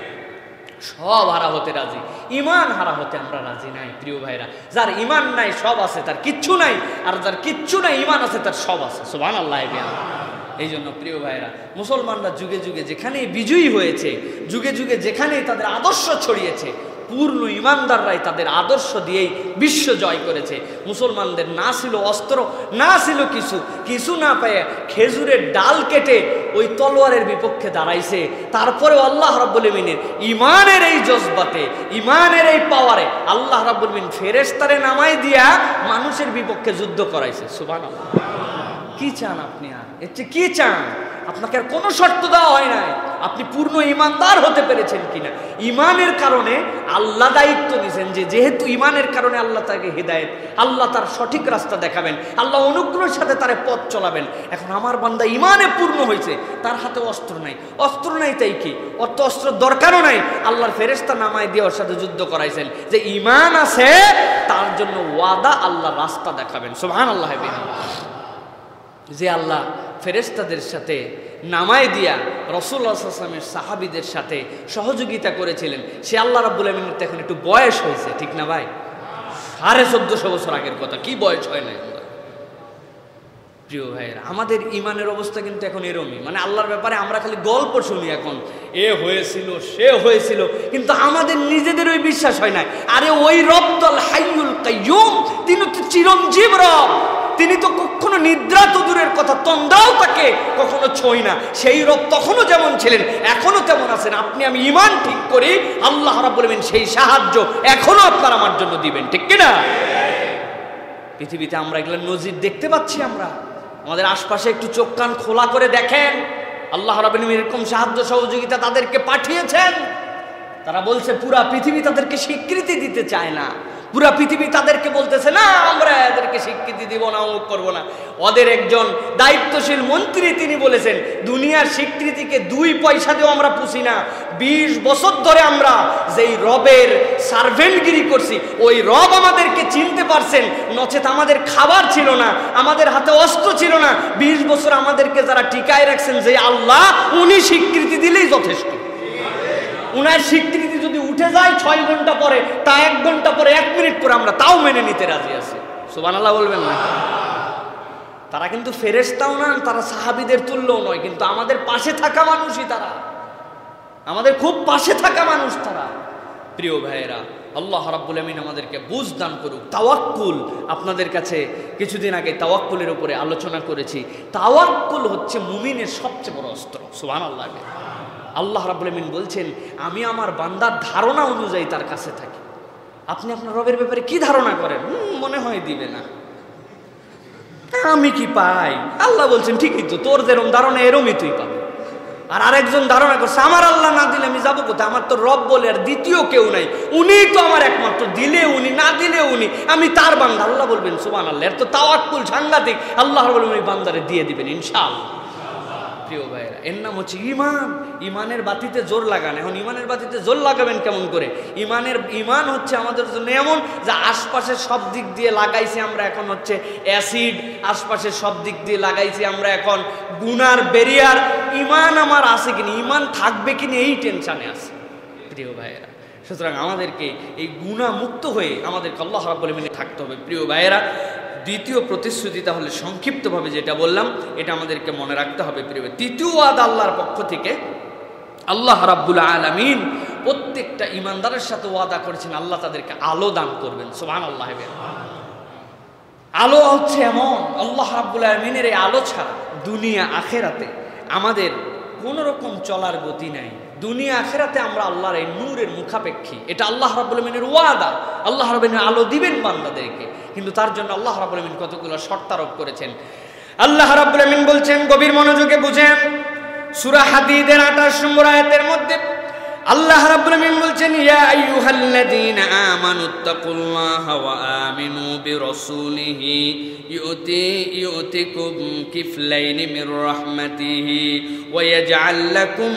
সব হারা হতে রাজি, ঈমান হারা হতে আমরা রাজি নাই প্রিয় ভাইরা। যার ঈমান নাই সব আছে, তার কিচ্ছু নাই, আর যার কিচ্ছু নাই ঈমান আছে তার সব আছে। সুবহানাল্লাহ। এই জন্য প্রিয় ভাইরা, মুসলমানরা যুগে যুগে যেখানেই বিজয়ী হয়েছে, যুগে যুগে যেখানেই তাদের আদর্শ ছড়িয়েছে, পূর্ণ ইমানদাররাই তাদের আদর্শ দিয়েই বিশ্ব জয় করেছে। মুসলমানদের না ছিল অস্ত্র, না ছিল কিছু না পেয়ে খেজুরের ডাল কেটে ওই তলোয়ারের বিপক্ষে দাঁড়াইছে। তারপরেও আল্লাহ রাব্বুল আমিনের ঈমানের এই জজবাতে, ঈমানের এই পাওয়ারে আল্লাহ রাব্বুল আমিন ফেরেশতারে নামাই দিয়া মানুষের বিপক্ষে যুদ্ধ করাইছে। সুবহানাল্লাহ। কি চান আপনি? আর এর চেয়ে কি চান? আপনাকে আর কোনো শর্ত দেওয়া হয় নাই, আপনি পূর্ণ ঈমানদার হতে পেরেছেন কিনা। ঈমানের কারণে আল্লাহ দায়িত্ব নিয়েছেন যে যেহেতু ঈমানের কারণে আল্লাহ তাকে হিদায়াত, আল্লাহ তার সঠিক রাস্তা দেখাবেন, আল্লাহ অনুগ্রহের সাথে তার পথ চলাবেন। এখন আমার বান্দা ঈমানে পূর্ণ হয়েছে, তার হাতে অস্ত্র নাই তাই কি অস্ত্র দরকারও নাই। আল্লাহর ফেরেশতা নামায় দিয়ে ওর সাথে যুদ্ধ করাইছেন যে ঈমান আছে তার জন্য ওয়াদা, আল্লাহ রাস্তা দেখাবেন। সুবহানাল্লাহ। যে আল্লাহ ফেরেশতাদের সাথে নামায় দিয়া রাসূলুল্লাহ সাল্লাল্লাহু আলাইহি ওয়াসাল্লামের সাহাবীদের সাথে সহযোগিতা করেছিলেন, সে আল্লাহ রাব্বুল আমিনের এখন একটু বয়স হয়েছে, ঠিক না ভাই? 1450 বছর আগের কথা, কি বয়স হয় না? প্রিয় ভাইয়েরা, আমাদের ইমানের অবস্থা কিন্তু এখন এরমই, মানে আল্লাহর ব্যাপারে আমরা খালি গল্প শুনি, এখন এ হয়েছিল সে হয়েছিল, কিন্তু আমাদের নিজেদের ওই বিশ্বাস হয় না। আরে ওই রব তো আল হাইয়ুল কাইয়ুম, তিনি তো চিরঞ্জীব রব, তিনি তো কখনো নিদ্রা তো দূরের কথা, তন্দ্রাও তাকে কখনো ছই না। সেই রব তখনও যেমন ছিলেন এখনো তেমন আছেন। আপনি আমি ইমান ঠিক করি, আল্লাহ রাব্বুল আলামিন সেই সাহায্য এখনো আপনার আমার জন্য দিবেন, ঠিক কিনা? পৃথিবীতে আমরা এগুলো নজির দেখতে পাচ্ছি, আমরা আমাদের আশপাশে একটু চোখ কান খোলা করে দেখেন, আল্লাহ রাব্বুল আলামিন এরকম সাহায্য সহযোগিতা তাদেরকে পাঠিয়েছেন। তারা বলছে পুরা পৃথিবী তাদেরকে স্বীকৃতি দিতে চায় না, পুরা পৃথিবী তাদেরকে বলতেছে না আমরা এদেরকে স্বীকৃতি দিব না, অমুক করবো না। ওদের একজন দায়িত্বশীল মন্ত্রী তিনি বলেছেন, দুনিয়ার স্বীকৃতিকে 2 পয়সা দিয়েও আমরা পুষি না। 20 বছর ধরে আমরা যেই রবের সার্ভেন্টগিরি করছি, ওই রব আমাদেরকে চিনতে পারছেন, নচেত আমাদের খাবার ছিল না, আমাদের হাতে অস্ত্র ছিল না। 20 বছর আমাদেরকে যারা টিকায় রাখছেন যে আল্লাহ, উনি স্বীকৃতি দিলেই যথেষ্ট। উনার স্বীকৃতি যদি উঠে যায় 6 ঘন্টা পরে, তা 1 ঘন্টা পরে, 1 মিনিট পরে, আমরা তাও মেনে নিতে রাজি আছি। সুবহানাল্লাহ বলবেন না? তারা কিন্তু ফেরেশতাও না, তারা সাহাবীদের তুল্যও নয়, কিন্তু আমাদের পাশে থাকা মানুষই তারা, আমাদের খুব পাশে থাকা মানুষ তারা। প্রিয় ভাইয়েরা, আল্লাহ রাব্বুল আমিন আমাদেরকে বুঝ দান করুক। তাওয়াক্কুল, আপনাদের কাছে কিছুদিন আগে তাওয়াক্কুলের উপরে আলোচনা করেছি। তাওয়াক্কুল হচ্ছে মুমিনের সবচেয়ে বড় অস্ত্র। সুবহানাল্লাহ। আল্লাহ রাব্বুল আমিন বলছেন, আমি আমার বান্দার ধারণা অনুযায়ী তার কাছে থাকি। আপনি আপনার রবের ব্যাপারে কি ধারণা করেন? মনে হয় দিবে না, আমি কি পাই? আল্লাহ বলছেন ঠিকই তো, তোর যেরকম ধারণা এরমই তুই পাবি। আর আরেকজন ধারণা করছে, আমার আল্লাহ না দিলে আমি যাবো কোথায়, আমার তো রব বলে আর দ্বিতীয় কেউ নাই, উনিই তো আমার একমাত্র, দিলে উনি, না দিলে উনি, আমি তার বান্দা। আল্লাহ বলবেন সুবহানাল্লাহ, এর তো তাওয়াক্কুল সাংঘাতিক। আল্লাহ রাব্বুল আমিন বান্দারে দিয়ে দিবেন ইনশাআল্লাহ। প্রিয় ভাইরা, এর নাম হচ্ছে ইমান। ইমানের বাতিতে জোর লাগান। এখন ইমানের বাতিতে জোর লাগাবেন কেমন করে? ইমান হচ্ছে আমাদের জন্য এমন যে আশপাশের সব দিক দিয়ে লাগাইছি আমরা এখন হচ্ছে অ্যাসিড, আশপাশের সব দিক দিয়ে লাগাইছি আমরা এখন গুনার ব্যারিয়ার। ইমান আমার আছে কিনা, ইমান থাকবে কিনা, এই টেনশনে আছে প্রিয় ভাইয়েরা। সুতরাং আমাদেরকে এই গুনাহ মুক্ত হয়ে আমাদেরকে আল্লাহ রাব্বুল আমিনে থাকতে হবে। প্রিয় ভাইয়েরা, দ্বিতীয় প্রতিশ্রুতি তাহলে সংক্ষিপ্তভাবে যেটা বললাম, এটা আমাদেরকে মনে রাখতে হবে। প্রিয়, তৃতীয় ওয়াদা আল্লাহর পক্ষ থেকে। আল্লাহ রাব্বুল আলামিন প্রত্যেকটা ইমানদারের সাথে ওয়াদা করেছেন আল্লাহ তাদেরকে আলো দান করবেন। সুবহানাল্লাহ। আলো হচ্ছে এমন, আল্লাহ রাব্বুল আলামিনের এই আলো ছাড়া দুনিয়া আখেরাতে আমাদের কোনো রকম চলার গতি নাই। দুনিয়া আখেরাতে আমরা আল্লাহর এই নূরের মুখাপেক্ষী, এটা আল্লাহ রাব্বুল আমিনের ওয়াদা। আল্লাহ রাব্বুল আমিন আলো দিবেন বান্দাদেরকে, কিন্তু তার জন্য আল্লাহ রাব্বুল আমিন কতগুলো শর্ত আরোপ করেছেন। আল্লাহ রাব্বুল আমিন বলছেন, গভীর মনোযোগে বুঝেন, সূরা হাদীদের 28 নম্বর আয়াতের মধ্যে আল্লাহ রাব্বুল আমিন বলছেন, ইয়া আইয়ুহাল্লাযীনা আমানুত্তাকুল্লাহা ওয়া আমিনু বিরাসূলিহি ইউতিকুম কিফলাইনি মির রাহমাতিহি ওয়া ইয়াজআল লাকুম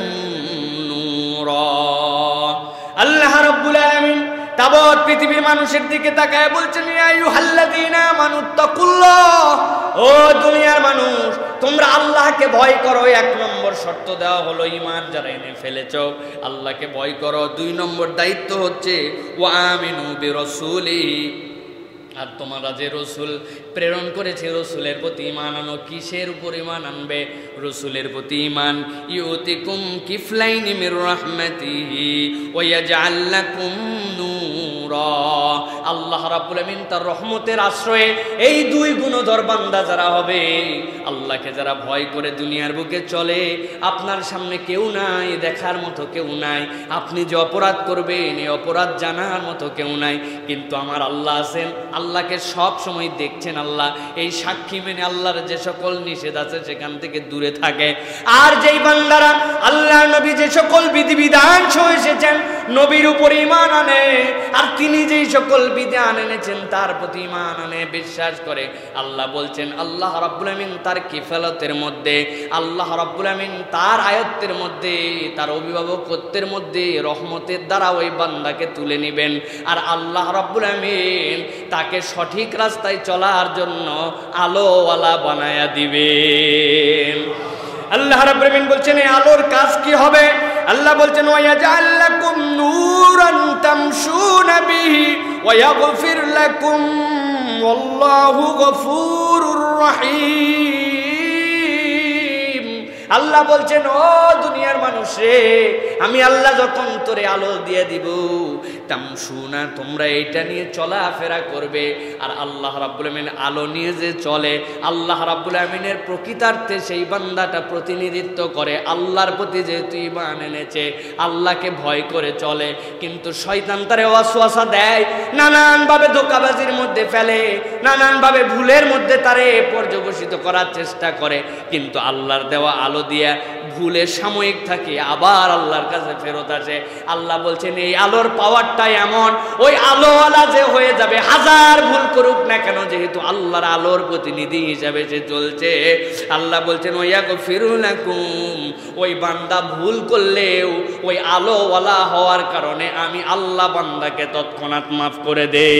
নূরা। আল্লাহ রাব্বুল আলামিন তাবৎ পৃথিবীর মানুষের দিকে তাকায় বলছেন, ইয়া আইয়ুহাল্লাযীনা আমানুত্তাকুল্লাহ, ও দুনিয়ার মানুষ, তোমরা আল্লাহকে ভয় করো। 1 নম্বর শর্ত দেওয়া হলো ঈমান যারা এনে ফেলেছো, আল্লাহকে ভয় করো। 2 নম্বর দায়িত্ব হচ্ছে ওয়া আমিনু বিরাসূলিহি, আর তোমরা যে রসুল প্রেরণ করেছে রসুলের প্রতি ঈমান আনো। কিসের উপর ঈমান আনবে? রসুলের প্রতি ঈমান। ইউতিকুম কিফলাইনি মির রাহমাতিহি ওয়া ইয়াজআল লাকুম নূরা। আল্লাহ রাব্বুল আমিন তার রহমতের আশ্রয়ে এই 2 গুণধর বান্দা যারা হবে, আল্লাহকে যারা ভয় করে দুনিয়ার বুকে চলে, আপনার সামনে কেউ নাই, দেখার মতো কেউ নাই, আপনি যে অপরাধ করবেন এই অপরাধ জানার মতো কেউ নাই, কিন্তু আমার আল্লাহ আছেন, আল্লাহকে সব সময় দেখছেন। আল্লাহ এই সাক্ষী মেনে আল্লাহর যে সকল নিষেধ আছে সেখান থেকে দূরে থাকে। আর যেই বান্দারা আল্লাহ নবী যে সকল বিধিবিধান সহ এসেছেন নবীর উপর ঈমান আনে, আর তিনি যেই সকল বিধান এনেছেন তার প্রতি ঈমান আনে, বিশ্বাস করে, আল্লাহ বলছেন আল্লাহ রাব্বুল আমিন তার কিফালতের মধ্যে, আল্লাহ রাব্বুল আমিন তার আয়ত্তের মধ্যে, তার অভিভাবকত্বের মধ্যে রহমতের দ্বারা ওই বান্দাকে তুলে নেবেন। আর আল্লাহ রাব্বুল আমিন তাকে সঠিক রাস্তায় চলার জন্য আলোওয়ালা বানায়া দিবেন। আল্লাহ রাব্বুল আমিন বলছেন এই আলোর কাজ কি হবে? আল্লাহ বলছেন ওয়া ইয়াজআল লাকুম নূরান তামশুনা বিহি ওয়া ইয়াগফির লাকুম ওয়াল্লাহু গফুরুর রহিম। আল্লাহ বলছেন, ও দুনিয়ার মানুষ রে, আমি আল্লাহ যখন তোরে আলো দিয়ে দিব, তামশুনা, তোমরা এইটা নিয়ে চলাফেরা করবে। আর আল্লাহ রাব্বুল আমিন আলো নিয়ে যে চলে, আল্লাহ রাব্বুল আমিনের প্রকৃতার্থে সেই বান্দাটা প্রতিনিধিত্ব করে আল্লাহর প্রতি যেহেতু ঈমান এনেছে, আল্লাহকে ভয় করে চলে। কিন্তু শয়তান তারে ওয়াসওয়াসা দেয়, নানানভাবে ধোঁকাবাজির মধ্যে ফেলে, নানানভাবে ভুলের মধ্যে তারে পর্যবসিত করার চেষ্টা করে। কিন্তু আল্লাহর দেওয়া আলো দিয়া ভুলে সাময়িক থাকে, আবার আল্লাহর কাছে ফেরত আসে। আল্লাহ বলছেন এই আলোর পাওয়ারটা এমন, ওই আলোওয়ালা যে হয়ে যাবে, হাজার ভুল করুক না কেন, যেহেতু আল্লাহর আলোর প্রতিনিধি হিসাবে সে চলছে। আল্লাহ বলছেন ওয়াগফিরু লাকুম, ওই বান্দা ভুল করলেও ওই আলোওয়ালা হওয়ার কারণে আমি আল্লাহ বান্দাকে তৎক্ষণাৎ মাফ করে দে।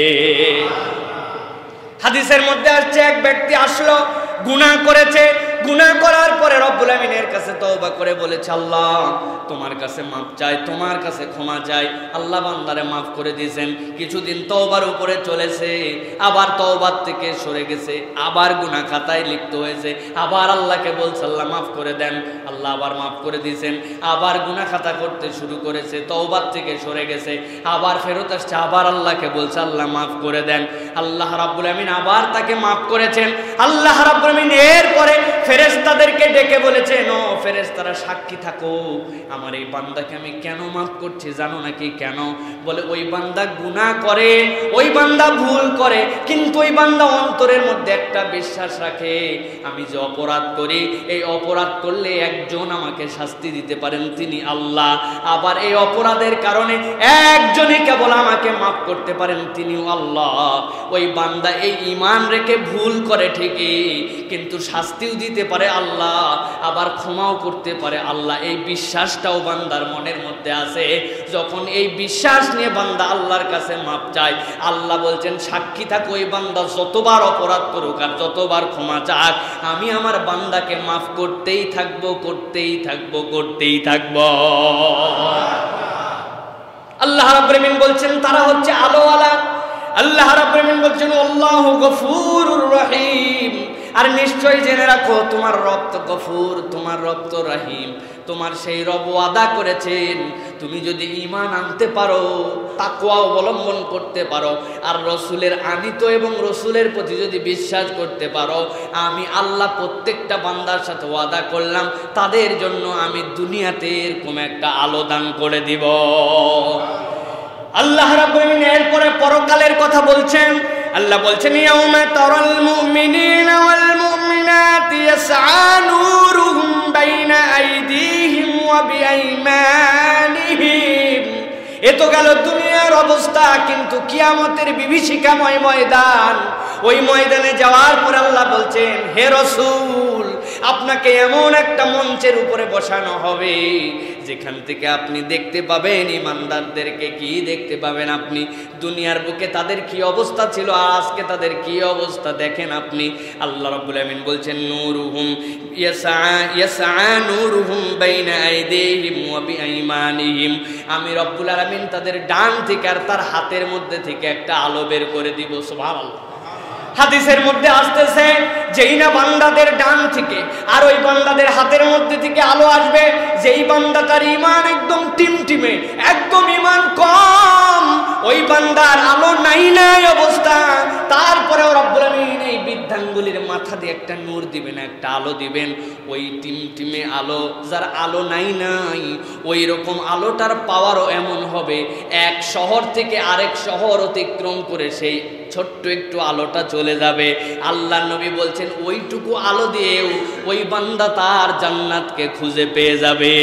হাদিসের মধ্যে আসছে, এক ব্যক্তি আসলো, গুনাহ করেছে, গুনাহ করার পরে রব্বুল আমিনের কাছে তওবা করে বলেছে, আল্লাহ তোমার কাছে মাফ চাই, তোমার কাছে ক্ষমা চাই। আল্লাহ বান্দারে মাফ করে দিয়েছেন। কিছুদিন তওবার উপরে চলেছে, আবার তওবার থেকে সরে গেছে, আবার গুনাহ খাতায় লিপ্ত হয়েছে, আবার আল্লাহকে বলছে আল্লাহ মাফ করে দেন। আল্লাহ আবার মাফ করে দিয়েছেন। আবার গুনাহ খাতা করতে শুরু করেছে, তওবার থেকে সরে গেছে, আবার ফেরত আসছে, আবার আল্লাহকে বলছে আল্লাহ মাফ করে দেন। আল্লাহ রাব্বুল আমিন আবার তাকে মাফ করেছেন। আল্লাহ রাব্বুল আমিন এরপরে ফেরেশতাদেরকে ডেকে বলেছেন, ও ফেরেশতারা সাক্ষী থাকো, আমার এই বান্দাকে আমি কেন মাফ করছি জানো নাকি? কেন? বলে ওই বান্দা গুনাহ করে, ওই বান্দা ভুল করে, কিন্তু ওই বান্দা অন্তরের মধ্যে একটা বিশ্বাস রাখে, আমি যে অপরাধ করি, এই অপরাধ করলে একজন আমাকে শাস্তি দিতে পারেন, তিনি আল্লাহ। আবার এই অপরাধের কারণে একজনই কেবল আমাকে মাফ করতে পারেন, তিনিও আল্লাহ। ওই বান্দা এই ঈমান রেখে ভুল করে ঠিকই, কিন্তু শাস্তিও দিতে পারে আল্লাহ, আবার ক্ষমাও করতে পারে আল্লাহ। এই বিশ্বাসটাও বান্দার মনের মধ্যে আছে। যখন এই বিশ্বাস নিয়ে বান্দা আল্লাহর কাছে মাপ চায়, আল্লাহ বলছেন সাক্ষী থাকো, ওই বান্দা যতবার অপরাধ করুক আর যতবার ক্ষমা চাক, আমি আমার বান্দাকে মাফ করতেই থাকবো, করতেই থাকবো, করতেই থাকবো। আল্লাহ রাব্বুল আমিন বলছেন তারা হচ্ছে আলোওয়ালা। আল্লাহ রাব্বুল আমিন বলছেন আল্লাহু গফুরুর রহিম, আর নিশ্চয় জেনে রাখো তোমার রব তো গফুর, তোমার রব তো রহিম। তোমার সেই রব ওয়াদা করেছেন, তুমি যদি ঈমান আনতে পারো, তাকওয়া অবলম্বন করতে পারো, আর রসুলের আনিত এবং রসুলের প্রতি যদি বিশ্বাস করতে পারো, আমি আল্লাহ প্রত্যেকটা বান্দার সাথে ওয়াদা করলাম, তাদের জন্য আমি দুনিয়াতে এরকম একটা আলো দান করে দিব। আল্লাহ রাব্বুল আমিন এরপরে পরকালের কথা বলছেন। আল্লাহ বলছেন ইয়াউমা তারাল মুমিনিনা ওয়াল মুমিনাতি ইয়াসআ নূরুহুম বাইনা আইদিহিম ওয়া বিআইমানিহিম। এ তো গেল দুনিয়ার অবস্থা, কিন্তু কিয়ামতের বিভীষিকাময় ময়দান, ওই ময়দানে যাওয়ার পর আল্লাহ বলছেন, হে রাসূল, আপনাকে এমন একটা মঞ্চের উপরে বসানো হবে যেখান থেকে আপনি দেখতে পাবেন ঈমানদারদেরকে। কি দেখতে পাবেন আপনি? দুনিয়ার বুকে তাদের কি অবস্থা ছিল আর আজকে তাদের কি অবস্থা দেখেন আপনি। আল্লাহ রাব্বুল আমিন বলছেন নূরুহুম ইয়াসআ নূরুহুম বাইনা আইদিহিম ওয়া বিআইমানিহিম। আমি রব্বুল আলামিন তাদের ডান থেকে আর তার হাতের মধ্যে থেকে একটা আলো বের করে দিব। সুবহানাল্লাহ। হাদিসের মধ্যে আসতেছে, যেই না বান্দাদের ডান থেকে আর ওই বান্দাদের হাতের মধ্যে থেকে আলো আসবে, যেই বান্দাটার ঈমান একদম টিমটিমে, একদম ঈমান কম, ওই বান্দার আলো নাই নাই অবস্থা, তারপরেও রব্বুল আমিন এই বৃদ্ধাঙ্গুলির মাথা দিয়ে একটা নূর দিবেন, একটা আলো দিবেন। ওই টিমটিমে আলো, যার আলো নাই নাই, ওই রকম আলোটার পাওয়ারও এমন হবে, এক শহর থেকে আরেক শহর অতিক্রম করে সেই ছোট্ট একটু আলোটা চলে যাবে। আল্লাহ নবী বলছেন ওইটুকু আলো দিয়েও ওই বান্দা তার জান্নাতকে খুঁজে পেয়ে যাবে।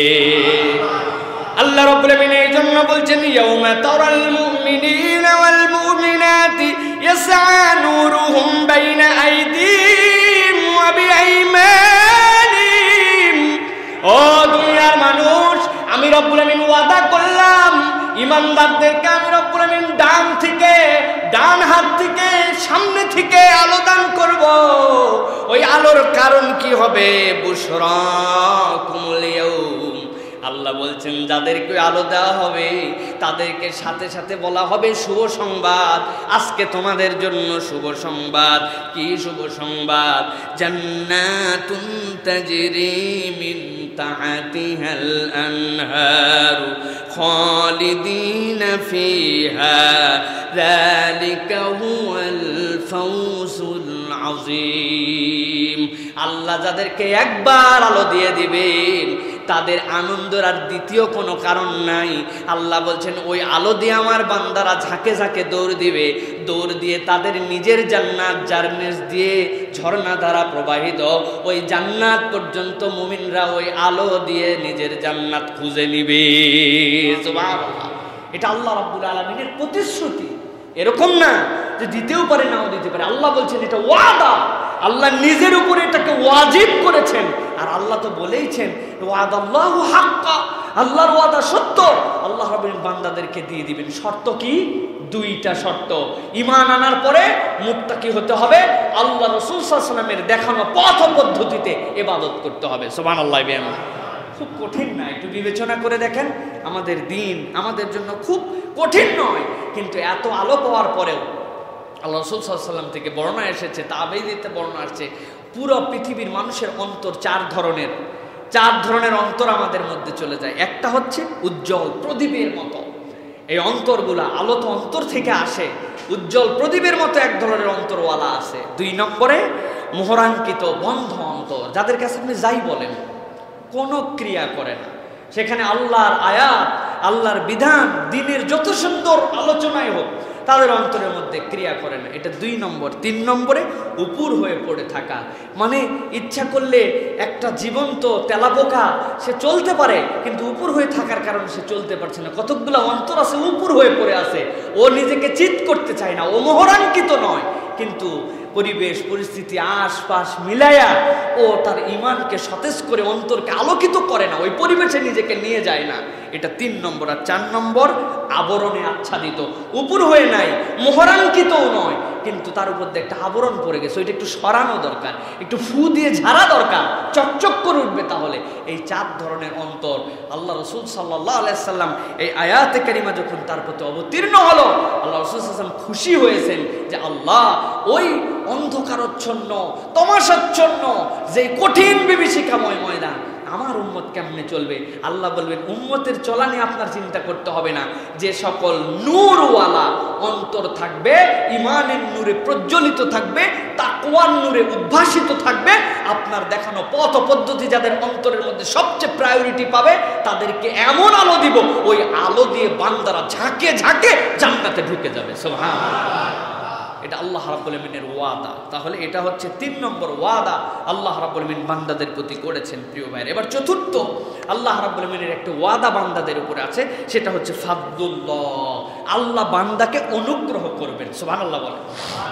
আল্লাহ রাব্বুল আমিন এই জন্য বলছেন ইয়াউমা তারাল মুমিনিনা ওয়াল মুমিনাতি ইয়াসআ নূরুহুম বাইনা আইদিহিম ওয়া বিআইমানিহিম। ও দুনিয়ার মানুষ, আমি রব্বুল আমিন ওয়াদা করলাম ঈমানদারদেরকে আমি রব্বুল আমিন ডান থেকে, ডান হাত থেকে, সামনে থেকে আলো দান করব। ওই আলোর কারণ কি হবে? বুশরাকুমুল ইয়াউম, আল্লাহ বলছেন যাদেরকে আলো দেওয়া হবে তাদেরকে সাথে সাথে বলা হবে শুভ সংবাদ, আজকে তোমাদের জন্য শুভ সংবাদ। কি শুভ সংবাদ? জান্নাতুন তাজরি মিন তাহতিহাল আনহার খালিদিনা ফিহা যালিকা হুয়াল ফাওজুল আযীম। আল্লাহ যাদেরকে একবার আলো দিয়ে দিবেন তাদের আনন্দের আর দ্বিতীয় কোনো কারণ নাই। আল্লাহ বলছেন ওই আলো দিয়ে আমার বান্দারা ঝাঁকে ঝাঁকে দৌড় দিবে, দৌড় দিয়ে তাদের নিজের জান্নাত যার নিচ দিয়ে ঝর্ণা দ্বারা প্রবাহিত ওই জান্নাত পর্যন্ত মুমিনরা ওই আলো দিয়ে নিজের জান্নাত খুঁজে নিবে। সুবহানাল্লাহ। এটা আল্লাহ রাব্বুল আলামিনের প্রতিশ্রুতি। এরকম না যে দিতেও পারে নাও দিতে পারে, আল্লাহ বলছেন এটা ওয়াদা। আল্লাহ নিজের উপরে এটাকে ওয়াজিব করেছেন। আর আল্লাহ তো বলেইছেন ওয়াদাল্লাহু হাক্কা, আল্লাহর ওয়াদা সত্য। আল্লাহ রাব্বুল বান্দাদেরকে দিয়ে দিবেন। শর্ত কি? দুইটা শর্ত। ঈমান আনার পরে মুত্তাকি হতে হবে, আল্লাহ রাসূল সাল্লাল্লাহু আলাইহি ওয়াসাল্লামের দেখানো পথ পদ্ধতিতে ইবাদত করতে হবে। সুবহানাল্লাহ। খুব কঠিন না, একটু বিবেচনা করে দেখেন। আমাদের দিন আমাদের জন্য খুব কঠিন নয়, কিন্তু এত আলো পাওয়ার পরেও আল্লাহ রাসূল সাল্লাল্লাহু আলাইহি ওয়াসাল্লাম থেকে বর্ণনা এসেছে, তাবেঈনতে বর্ণনা আসছে, পুরো পৃথিবীর মানুষের অন্তর চার ধরনের অন্তর আমাদের মধ্যে চলে যায়। একটা হচ্ছে উজ্জ্বল প্রদীপের মতো, এই অন্তরগুলা আলো তো অন্তর থেকে আসে, উজ্জ্বল প্রদীপের মতো এক ধরনের অন্তরওয়ালা আছে। 2 নম্বরে মোহরাঙ্কিত বন্ধ অন্তর, যাদের কাছে আপনি যাই বলেন কোনো ক্রিয়া করে না, সেখানে আল্লাহর আয়াত আল্লাহর বিধান দিনের যত সুন্দর আলোচনায় হোক তাদের অন্তরের মধ্যে ক্রিয়া করে না। এটা 2 নম্বর। 3 নম্বরে উপুর হয়ে পড়ে থাকা, মানে ইচ্ছা করলে একটা জীবন্ত তেলাপোকা সে চলতে পারে, কিন্তু উপুর হয়ে থাকার কারণে সে চলতে পারছে না। কতকগুলো অন্তর আছে উপুর হয়ে পড়ে আছে, ও নিজেকে চিৎ করতে চায় না, ও মোহরাঙ্কিত নয়, কিন্তু পরিবেশ পরিস্থিতি আশপাশ মিলায়া ও তার ঈমানকে সতেজ করে অন্তরকে আলোকিত করে না, ওই পরিবেশে নিজেকে নিয়ে যায় না। এটা 3 নম্বর। আর 4 নম্বর আবরণে আচ্ছাদিত, উপর হয়ে নাই, মোহরাঙ্কিতও নয়, কিন্তু তার উপর দিয়ে একটা আবরণ পড়ে গেছে, ওইটা একটু সরানো দরকার, একটু ফু দিয়ে ঝাড়া দরকার, চকচক করে উঠবে। তাহলে এই 4 ধরনের অন্তর আল্লাহ রাসূল সাল্লাল্লাহু আলাইহি সাল্লাম এই আয়াতে কারিমা যখন তার প্রতি অবতীর্ণ হলো, আল্লাহ রাসূল সাল্লাল্লাহু আলাইহি সাল্লাম খুশি হয়েছেন যে আল্লাহ ওই অন্ধকারচ্ছন্ন তমাশাচ্ছন্ন যে কঠিন বিভীষিকাময় ময়দান আমার উম্মত কেমনে চলবে। আল্লাহ বলবেন উম্মতের চলা নিয়ে আপনার চিন্তা করতে হবে না, যে সকল নূরওয়ালা অন্তর থাকবে, ঈমানের নূরে প্রজ্বলিত থাকবে, তাকওয়ার নূরে উদ্ভাসিত থাকবে, আপনার দেখানো পথ পদ্ধতি যাদের অন্তরের মধ্যে সবচেয়ে প্রায়োরিটি পাবে তাদেরকে এমন আলো দিব, ওই আলো দিয়ে বান্দারা ঝাঁকে ঝাঁকে জান্নাতে ঢুকে যাবে। সুবহানাল্লাহ। এটা আল্লাহ রাব্বুল আলামিনের ওয়াদা। তাহলে এটা হচ্ছে 3 নম্বর ওয়াদা আল্লাহ রাব্বুল আলামিন বান্দাদের প্রতি করেছেন। প্রিয় ভাইরা, এবার চতুর্থ আল্লাহ রাব্বুল আলামিনের একটা ওয়াদা বান্দাদের উপরে আছে, সেটা হচ্ছে ফাদলুল্লাহ। আল্লাহ বান্দাকে অনুগ্রহ করবেন। সুবহানাল্লাহ বলেন।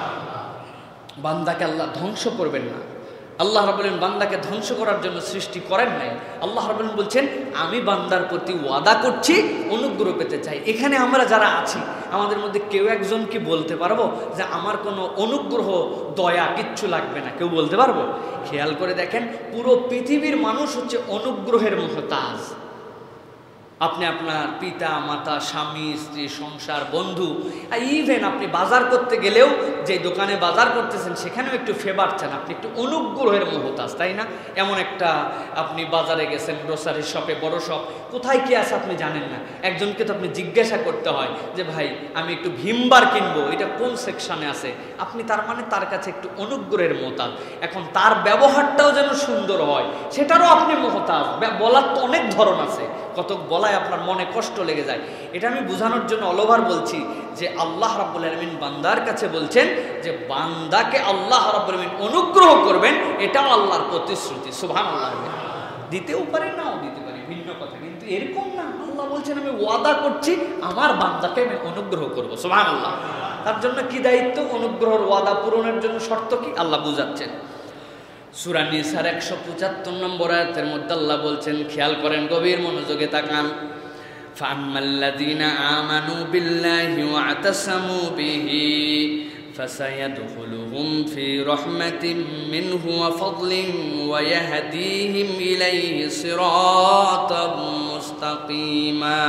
বান্দাকে আল্লাহ ধ্বংস করবেন না। আল্লাহ রাব্বুল আলামিন বান্দাকে ধ্বংস করার জন্য সৃষ্টি করেন নাই। আল্লাহ রাব্বুল আলামিন বলছেন আমি বান্দার প্রতি ওয়াদা করছি, অনুগ্রহ পেতে চাই। এখানে আমরা যারা আছি আমাদের মধ্যে কেউ একজন কি বলতে পারবো যে আমার কোনো অনুগ্রহ দয়া কিচ্ছু লাগবে না? কেউ বলতে পারবো? খেয়াল করে দেখেন, পুরো পৃথিবীর মানুষ হচ্ছে অনুগ্রহের মুহতাজ। আপনি আপনার পিতা মাতা, স্বামী স্ত্রী, সংসার, বন্ধু, ইভেন আপনি বাজার করতে গেলেও যে দোকানে বাজার করতেছেন সেখানেও একটু ফেভার চান, আপনি একটু অনুগ্রহের মুহতাজ, তাই না? এমন একটা আপনি বাজারে গেছেন, গ্রোসারি শপে, বড় শপ, কোথায় কি আছে আপনি জানেন না, একজনকে তো আপনি জিজ্ঞাসা করতে হয় যে ভাই আমি একটু ভিমবার কিনবো, এটা কোন সেকশনে আছে? আপনি তার মানে তার কাছে একটু অনুগ্রহের মুহতাজ। এখন তার ব্যবহারটাও যেন সুন্দর হয় সেটারও আপনি মুহতাজ। বলার তো অনেক ধরন আছে, কত বলায় আপনার মনে কষ্ট লেগে যায়। এটা আমি বোঝানোর জন্য অলওভার বলছি যে আল্লাহ রাব্বুল আলামিন বান্দার কাছে বলছেন যে বান্দাকে আল্লাহ রাব্বুল আলামিন অনুগ্রহ করবেন, এটাও আল্লাহর প্রতিশ্রুতি। সুবহানাল্লাহ। দিতেও পারে নাও দিতে পারে, ভিন্ন কথা, কিন্তু এরকম না। আল্লাহ বলছেন আমি ওয়াদা করছি আমার বান্দাকে আমি অনুগ্রহ করবো। সুবহানাল্লাহ। তার জন্য কি দায়িত্ব? অনুগ্রহের ওয়াদা পূরণের জন্য শর্ত কি আল্লাহ বুঝাচ্ছেন। সূরা নিসার 175 নম্বর আয়াতের মধ্যে আল্লাহ বলছেন, খেয়াল করেন, গভীর মনোযোগে তাকান। ফাআম্মাল্লাযীনা আমানু বিল্লাহি ওয়া আতাসামু বিহি فسيدخلهم في رحمة منه وفضل ويهديهم إليه صراطا مستقيما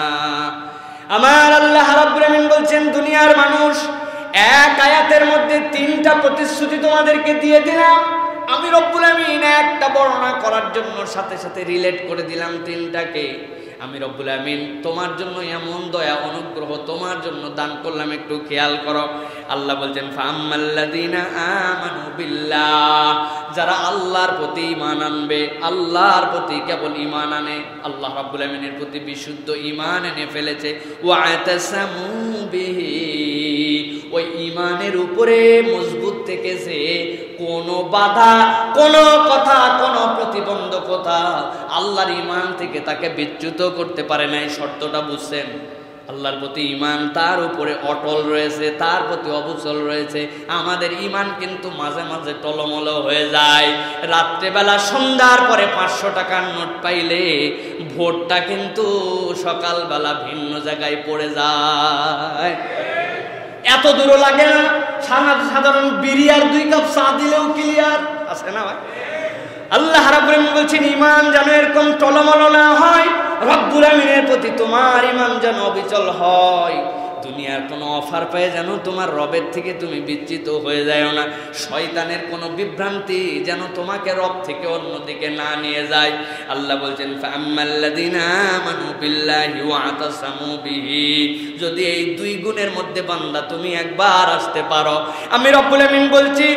আমার আল্লাহ রাব্বুল আমিন বলছেন দুনিয়ার মানুষ এক আয়াতের মধ্যে তিনটা প্রতিশ্রুতি তোমাদেরকে দিয়ে দিলাম আমি রব্বুল আমিন একটা বর্ণনা করার জন্য সাথে সাথে রিলেট করে দিলাম তিনটাকে আমি রব্বুল আমিন তোমার জন্য এমন দয়া অনুগ্রহ তোমার জন্য দান করলাম একটু খেয়াল করো আল্লাহ বলছেন ফাম্মাল্লাযীনা আমানু বিল্লাহ যারা আল্লাহর প্রতি ঈমান আনবে আল্লাহর প্রতি কেবল ঈমান আনে আল্লাহ রাব্বুল আমিনের প্রতি বিশুদ্ধ ঈমান এনে ফেলেছে ওয়া আতাসামু বিহি ওই ঈমানের উপরে মজবুত থেকেছে কোনো বাধা কোনো কথা কোনো প্রতিবন্ধকতা আল্লাহর ঈমান থেকে তাকে বিচ্যুত করতে পারে না এই শর্তটা বুঝছেন আল্লাহর প্রতি ঈমান তার উপরে অটল রয়েছে তার প্রতি অবিচল রয়েছে আমাদের ঈমান কিন্তু মাঝে মাঝে টলমল হয়ে যায় রাত্রেবেলা সন্ধ্যার পরে 500 টাকার নোট পাইলে ভোরটা কিন্তু সকালবেলা ভিন্ন জায়গায় পড়ে যায় এত দূর লাগে না সাধারণ বিড়ি আর 2 কাপ চা দিলেও ক্লিয়ার আছে না ভাই আল্লাহ রাব্বুল আমিন বলছেন ঈমান যেন এরকম টলমল না হয় রব্বুল আমিনের প্রতি তোমার ঈমান যেন অবিচল হয় দুনিয়ার কোনো অফার পেয়ে যেন তোমার রবের থেকে তুমি বিচ্যুত হয়ে যাও না শয়তানের কোনো বিভ্রান্তি যেন তোমাকে রব থেকে অন্যদিকে না নিয়ে যায় আল্লাহ বলছেন ফাআম্মাল্লাযীনা আমানু বিল্লাহি ওয়া আতাসামু বিহি যদি এই দুই গুণের মধ্যে বান্দা তুমি একবার আসতে পারো আমি রব্বুল আমিন বলছি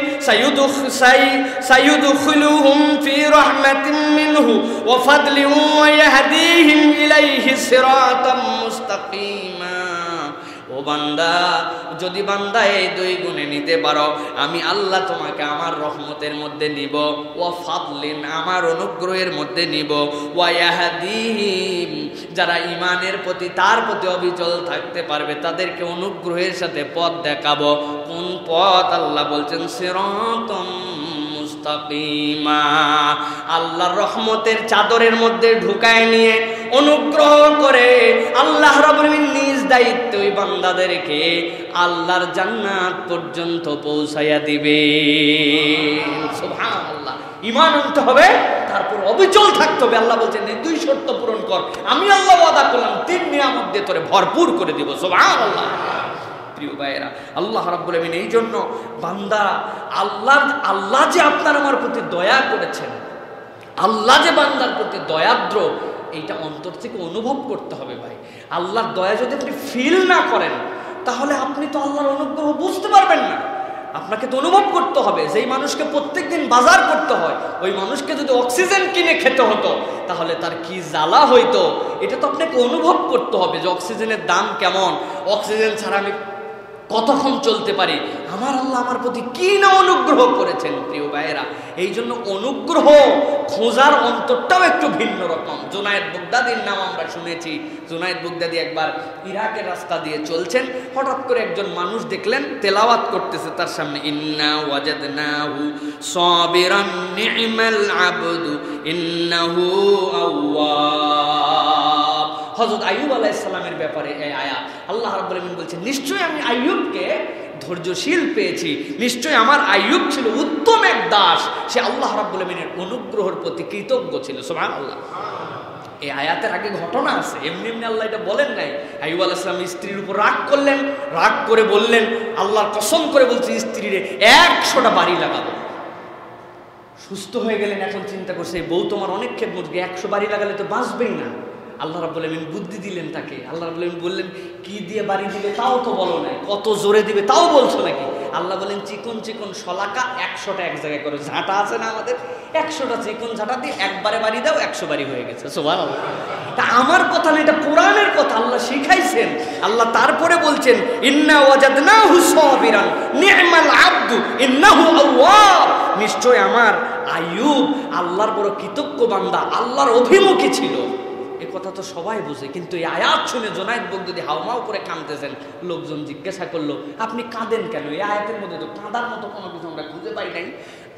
সাইয়ুদখিলুহুম ফি রাহমাতিন মিনহু ওয়া ফাদলিন ওয়া ইয়াহদিহিম ইলাইহি সিরাতাম মুস্তাকিমা ও বান্দা যদি বান্দা এই দুই গুণে নিতে পারো আমি আল্লাহ তোমাকে আমার রহমতের মধ্যে নিব ওয়া ফাদলিন আমার অনুগ্রহের মধ্যে নিব ওয়া ইয়াহদিহিম যারা ঈমানের প্রতি তার প্রতি অবিচল থাকতে পারবে তাদেরকে অনুগ্রহের সাথে পথ দেখাবো কোন পথ আল্লাহ বলছেন সিরাতাম মুস্তাকিমা আল্লাহর রহমতের চাদরের মধ্যে ঢুকায় নিয়ে অনুগ্রহ করে আল্লাহ রাব্বুল আমিন নিজ দায়িত্বে ওই বান্দাদেরকে আল্লাহর জান্নাত পর্যন্ত পৌঁছায়া দিবে সুবহানাল্লাহ ঈমান আনতে হবে তারপর অবিচল থাকতে হবে আল্লাহ বলছেন এই দুই শর্ত পূরণ কর আমি আল্লাহ ওয়াদা করলাম 3 নিয়ামত দিয়ে তোরে ভরপুর করে দিব সুবহানাল্লাহ প্রিয় ভাইরা আল্লাহ রাব্বুল আমিন এই জন্য বান্দা আল্লাহ যে আপনার আমার প্রতি দয়া করেছেন আল্লাহ যে বান্দার প্রতি দয়াদ্র এইটা অন্তর থেকে অনুভব করতে হবে ভাই আল্লাহর দয়া যদি আপনি ফিল না করেন তাহলে আপনি তো আল্লাহর অনুগ্রহ বুঝতে পারবেন না আপনাকে তো অনুভব করতে হবে যেই মানুষকে প্রত্যেকদিন বাজার করতে হয় ওই মানুষকে যদি অক্সিজেন কিনে খেতে হতো তাহলে তার কি জ্বালা হইতো এটা তো আপনাকে অনুভব করতে হবে যে অক্সিজেনের দাম কেমন অক্সিজেন ছাড়া আমি কতক্ষণ চলতে পারি আমার আল্লাহ আমার প্রতি কি না অনুগ্রহ করেছেন প্রিয় ভাইয়েরা এই জন্য অনুগ্রহ খোঁজার অন্তরটাও একটু ভিন্ন রকম জুনায়েদ বাগদাদির নাম আমরা শুনেছি জুনায়েদ বাগদাদি একবার ইরাকের রাস্তা দিয়ে চলছেন হঠাৎ করে একজন মানুষ দেখলেন তেলাওয়াত করতেছে তার সামনে ইন্না ওয়াজাদনাহু সাবিরান নি'মাল আবদু ইন্নাহু আওয়াব হযরত আইয়ুব আলাইহিস সালামের ব্যাপারে এই আয়াত আল্লাহ রাব্বুল আমিন বলছেন নিশ্চয়ই আমি আইয়ুবকে ধৈর্যশীল পেয়েছি নিশ্চয়ই আমার আইয়ুব ছিল উত্তম এক দাস সে আল্লাহ রাব্বুল আমিনের অনুগ্রহের প্রতি কৃতজ্ঞ ছিল সুবহানাল্লাহ এই আয়াতের আগে ঘটনা আছে এমনি এমনি আল্লাহ এটা বলেন নাই আইয়ুব আলাইহিস সালাম স্ত্রীর উপর রাগ করলেন রাগ করে বললেন আল্লাহর কসম করে বলছি স্ত্রীরে 100টা বাড়ি লাগাবো সুস্থ হয়ে গেলেন এখন চিন্তা করছে এই বউ তোমার অনেক খেদমত 100 বাড়ি লাগালে তো বাঁচবেই না আল্লাহ রাব্বুল আমিন বুদ্ধি দিলেন তাকে আল্লাহ রাব্বুল আমিন বললেন কি দিয়ে বাড়ি দিবে তাও তো বলো না কত জোরে দিবে তাও বলছো নাকি আল্লাহ বলেন চিকন চিকন শলাকা 100টা এক জায়গায় করো ঝাঁটা আছে না আমাদের 100টা চিকন ঝাঁটা দিয়ে একবারে বাড়ি দাও 100 বাড়ি হয়ে গেছে সুবহানাল্লাহ তা আমার কথা না এটা কোরআনের কথা আল্লাহ শিখাইছেন আল্লাহ তারপরে বলছেন ইন্না ওয়াজাদনাহু সাবিরান নি'মাল আবদু ইন্নাহু আওয়াব নিশ্চয় আমার আইয়ুব আল্লাহর বড় কৃতজ্ঞ বান্দা আল্লাহর অভিমুখী ছিল এই কথা তো সবাই বুঝে কিন্তু এই আয়াত শুনে জুনায়েদ বাগদাদি হাউমাউ করে কাঁদতেছেন লোকজন জিজ্ঞাসা করলো আপনি কাঁদেন কেন এই আয়াতের মধ্যে তো কাঁদার মতো কোনো কিছু আমরা খুঁজে পাই নাই তো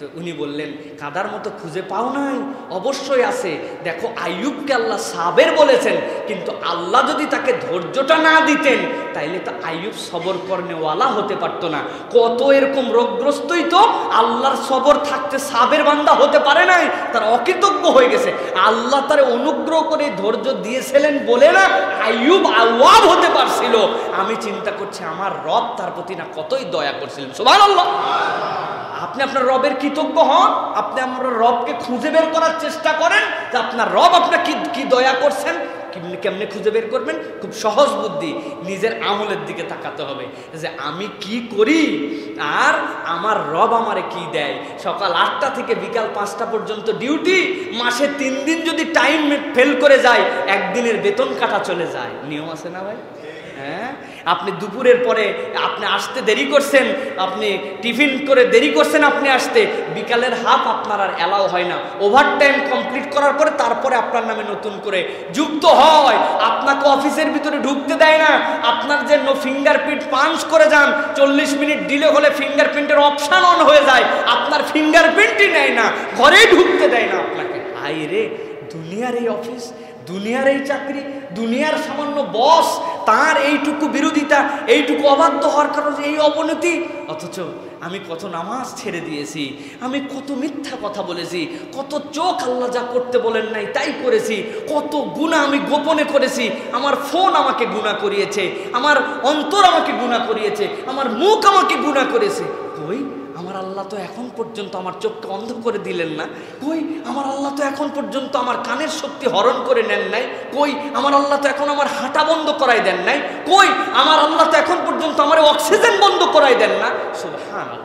তো উনি বললেন, কাদার মতো খুঁজে পাও নাই? অবশ্যই আছে। দেখো, আইয়ুবকে আল্লাহ সাবের বলেছেন, কিন্তু আল্লাহ যদি তাকে ধৈর্যটা না দিতেন তাইলে তো আইয়ুব সবর করনেওয়ালা হতে পারতো না। কত এরকম রোগগ্রস্তই তো আল্লাহর সবর থাকতে সাবের বান্দা হতে পারে নাই, তার অকৃতজ্ঞ হয়ে গেছে। আল্লাহ তার অনুগ্রহ করে ধৈর্য দিয়েছিলেন বলে না আইয়ুব আওয়াব হতে পারছিল। আমি চিন্তা করছি আমার রব তার প্রতি না কতই দয়া করছিলেন। সুবহানাল্লাহ। আপনি আপনার রবের কৃতজ্ঞ হন, আপনি আমরা রবকে খুঁজে বের করার চেষ্টা করেন যে আপনার রব আপনাকে কি দয়া করছেন। কেমনে খুঁজে বের করবেন? খুব সহজ বুদ্ধি, নিজের আমলের দিকে তাকাতে হবে যে আমি কি করি আর আমার রব আমারে কি দেয়। সকাল 8টা থেকে বিকাল 5টা পর্যন্ত ডিউটি, মাসে 3 দিন যদি টাইম ফেল করে যায় একদিনের বেতন কাটা চলে যায়। নিয়ম আছে না ভাই? হ্যাঁ, আপনি দুপুরের পরে আপনি আসতে দেরি করছেন, আপনি টিফিন করে দেরি করছেন আপনি আসতে, বিকালের হাফ আপনার আর অ্যালাউ হয় না। ওভারটাইম কমপ্লিট করার পরে তারপরে আপনার নামে নতুন করে যুক্ত হয়। আপনাকে অফিসের ভিতরে ঢুকতে দেয় না। আপনার যে ফিঙ্গারপ্রিন্ট পাঞ্চ করে যান, 40 মিনিট ডিলে হলে ফিঙ্গারপ্রিন্টের অপশান অন হয়ে যায়, আপনার ফিঙ্গারপ্রিন্টই নেয় না, ঘরেই ঢুকতে দেয় না আপনাকে। হাই রে, দুনিয়ার এই অফিস, দুনিয়ার এই চাকরি, দুনিয়ার সামান্য বস, তার এইটুকু বিরোধিতা, এইটুকু অবাধ্য হওয়ার কারণে এই অবনতি। অথচ আমি কত নামাজ ছেড়ে দিয়েছি, আমি কত মিথ্যা কথা বলেছি, কত চোখ আল্লাহ যা করতে বলেন নাই তাই করেছি, কত গুনাহ আমি গোপনে করেছি। আমার ফোন আমাকে গুনাহ করিয়েছে, আমার অন্তর আমাকে গুনাহ করিয়েছে, আমার মুখ আমাকে গুনাহ করেছে। কই আমার আল্লাহ তো এখন পর্যন্ত আমার চোখকে অন্ধ করে দিলেন না। কই আমার আল্লাহ তো এখন পর্যন্ত আমার কানের শক্তি হরণ করে নেন নাই। কই আমার আল্লাহ তো এখন আমার হাঁটা বন্ধ করাই দেন নাই। কই আমার আল্লাহ তো এখন পর্যন্ত আমার অক্সিজেন বন্ধ করাই দেন না। সুবহানাল্লাহ।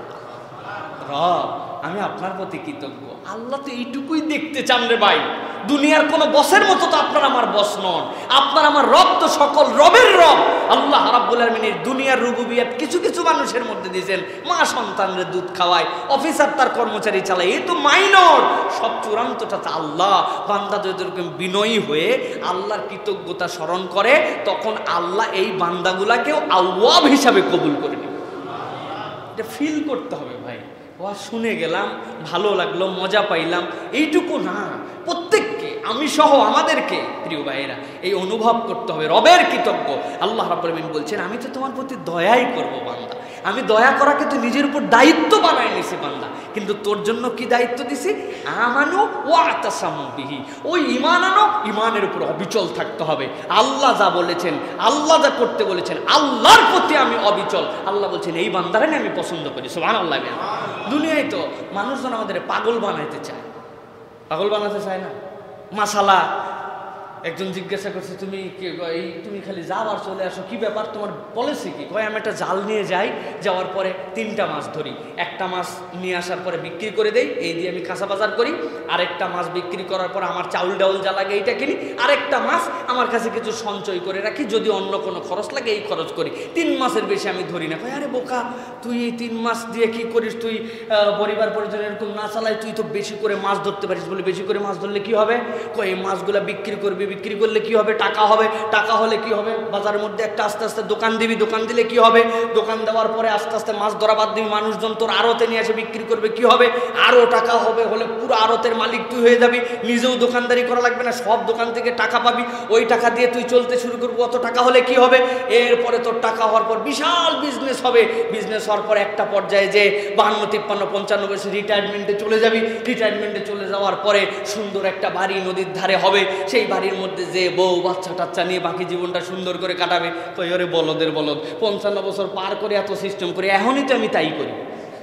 রব, আমি আপনার প্রতি কৃতজ্ঞ। আল্লাহ তো এইটুকুই দেখতে চান রে ভাই। দুনিয়ার কোন বসের মতো তো আপনার আমার বস নন। আপনার আমার রব তো সকল রবের রব। আল্লাহ রাব্বুল আলামিনের দুনিয়ার রুবুবিয়ত কিছু কিছু মানুষের মধ্যে দিয়েছেন। মা সন্তানরে দুধ খাওয়ায়, অফিসার তার কর্মচারী চালায়, এই তো মাইনর। সব চূড়ান্তটা তো আল্লাহ। বান্দা যদি বিনয়ী হয়ে আল্লাহর কৃতজ্ঞতা স্মরণ করে, তখন আল্লাহ এই বান্দাগুলাকেও আওয়াব হিসাবে কবুল করে নেবে। এটা ফিল করতে হবে ভাই। ওয়া শুনে গেলাম, ভালো লাগলো, মজা পাইলাম, এইটুকু না, প্রত্যেককে, আমি সহ আমাদেরকে প্রিয় ভাইয়েরা এই অনুভব করতে হবে রবের কৃতজ্ঞ। আল্লাহ রাব্বুল আলামিন বলছেন, আমি তো তোমার প্রতি দয়াই করব বান্দা। আমি দয়া করাকে তো নিজের উপর দায়িত্ব বানাই নিছি বান্দা, কিন্তু তোর জন্য কি দায়িত্ব দিছি? আমানু ওয়া আতাসামু বিহি। ওই ঈমান আনো, ঈমানের উপর অবিচল থাকতে হবে। আল্লাহ যা বলেছেন, আল্লাহ যা করতে বলেছেন, আল্লাহর প্রতি আমি অবিচল। আল্লাহ বলছেন এই বান্দারে আমি পছন্দ করি। সুবহানাল্লাহ। দুনিয়ায় তো মানুষজন আমাদের পাগল বানাইতে চায়। পাগল বানাতে চায় না? মাসালা একজন জিজ্ঞাসা করছে, তুমি খালি যাও আর চলে আসো, কি ব্যাপার, তোমার পলিসি কি? কয়, আমি একটা জাল নিয়ে যাই, যাওয়ার পরে 3টা মাছ ধরি, একটা মাছ নিয়ে আসার পরে বিক্রি করে দেই, এই দিয়ে আমি কাঁচা বাজার করি, আরেকটা মাছ বিক্রি করার পর আমার চাউল ডাউল যা লাগে এইটা কিনি, আরেকটা মাছ আমার কাছে কিছু সঞ্চয় করে রাখি, যদি অন্য কোনো খরচ লাগে এই খরচ করি। 3 মাসের বেশি আমি ধরি না। কয়, আরে বোকা, তুই এই 3 মাস দিয়ে কি করিস? তুই পরিবার পরিজন এরকম না চালাই, তুই তো বেশি করে মাছ ধরতে পারিস। বলে, বেশি করে মাছ ধরলে কি হবে? কয়, এই মাছগুলা বিক্রি করবি, বিক্রি করলে কি হবে? টাকা হবে। টাকা হলে কি হবে? বাজারের মধ্যে একটা আস্তে আস্তে দোকান দিবি, দোকান দিলে কি হবে? দোকান দেওয়ার পরে আস্তে আস্তে মাছ ধরা বাদ দিবি, মানুষজন তোর আড়তে নিয়ে এসে বিক্রি করবে, কি হবে? আরও টাকা হবে, হলে পুরো আড়তের মালিক তুই হয়ে যাবি, নিজেও দোকানদারি করা লাগবে না, সব দোকান থেকে টাকা পাবি, ওই টাকা দিয়ে তুই চলতে শুরু করবি। অত টাকা হলে কি হবে? এরপরে তোর টাকা হওয়ার পর বিশাল বিজনেস হবে। বিজনেস হওয়ার পর একটা পর্যায়ে যে 52, 53, 55 বছর রিটায়ারমেন্টে চলে যাবি। রিটায়ারমেন্টে চলে যাওয়ার পরে সুন্দর একটা বাড়ি নদীর ধারে হবে, সেই বাড়ির মধ্যে যে বউ বাচ্চা টাচ্চা নিয়ে বাকি জীবনটা সুন্দর করে কাটাবে। কই, ওরে বলদের বলদ, 55 বছর পার করে এত সিস্টেম করে, এখনই তো আমি তাই করি।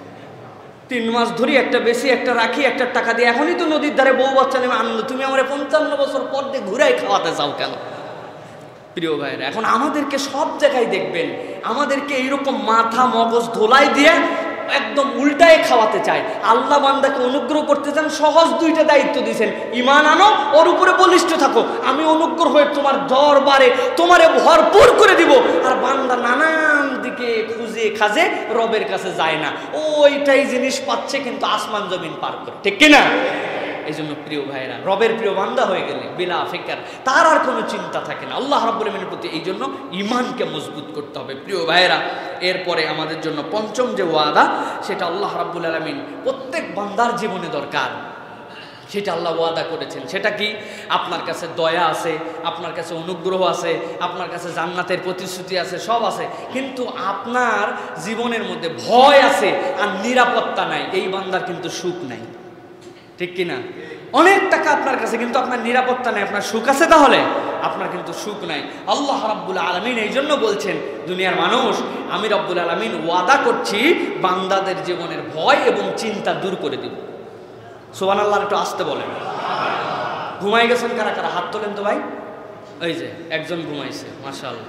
3 মাস ধরি, একটা বেশি একটা রাখি, একটা টাকা দিয়ে, এখনই তো নদীর ধারে বউ বাচ্চা নেবে আনন্দ। তুমি আমার 55 বছর পর দিয়ে ঘুরাই খাওয়াতে চাও কেন? প্রিয় ভাইরা, এখন আমাদেরকে সব জায়গায় দেখবেন আমাদেরকে এইরকম মাথা মগজ ধোলাই দিয়ে একদম উল্টায় খাওয়াতে চায়। আল্লাহ বান্দাকে অনুগ্রহ করতে চান, সহজ 2টা দায়িত্ব দিয়েছেন, ঈমান আনো, ওর উপরে বলিষ্ঠ থাকো, আমি অনুগ্রহ হয়ে তোমার দরবারে তোমারে ভরপুর করে দিব। আর বান্দা নানান দিকে খুঁজে খাজে রবের কাছে যায় না, ওইটাই জিনিস পাচ্ছে কিন্তু আসমান জমিন পার করে, ঠিক কিনা? এই জন্য প্রিয় ভাইরা, রবের প্রিয় বান্দা হয়ে গেলে বিলা ফিকর, তার আর কোনো চিন্তা থাকে না আল্লাহ রাব্বুল আলামিনের প্রতি। এই জন্য ইমানকে মজবুত করতে হবে প্রিয় ভাইরা। এরপরে আমাদের জন্য পঞ্চম যে ওয়াদা, সেটা আল্লাহ রাব্বুল আলামিন প্রত্যেক বান্দার জীবনে দরকার, সেটা আল্লাহ ওয়াদা করেছেন। সেটা কি? আপনার কাছে দয়া আছে, আপনার কাছে অনুগ্রহ আছে, আপনার কাছে জান্নাতের প্রতিশ্রুতি আছে, সব আছে, কিন্তু আপনার জীবনের মধ্যে ভয় আছে আর নিরাপত্তা নাই, এই বান্দার কিন্তু সুখ নাই। ঠিক কিনা? অনেক টাকা আপনার কাছে, কিন্তু আপনার নিরাপত্তা নাই, আপনার সুখ আছে, তাহলে আপনার কিন্তু সুখ নাই। আল্লাহ রাব্বুল আলামিন এই জন্য বলছেন, দুনিয়ার মানুষ, আমি রাব্বুল আলামিন ওয়াদা করছি বান্দাদের জীবনের ভয় এবং চিন্তা দূর করে দিব। সুবহানাল্লাহ, একটু আসতে বলেন। ঘুমাই গেছেন কারা কারা? হাত তোলেন তো ভাই। ওই যে একজন ঘুমাইছে, মাশাআল্লাহ।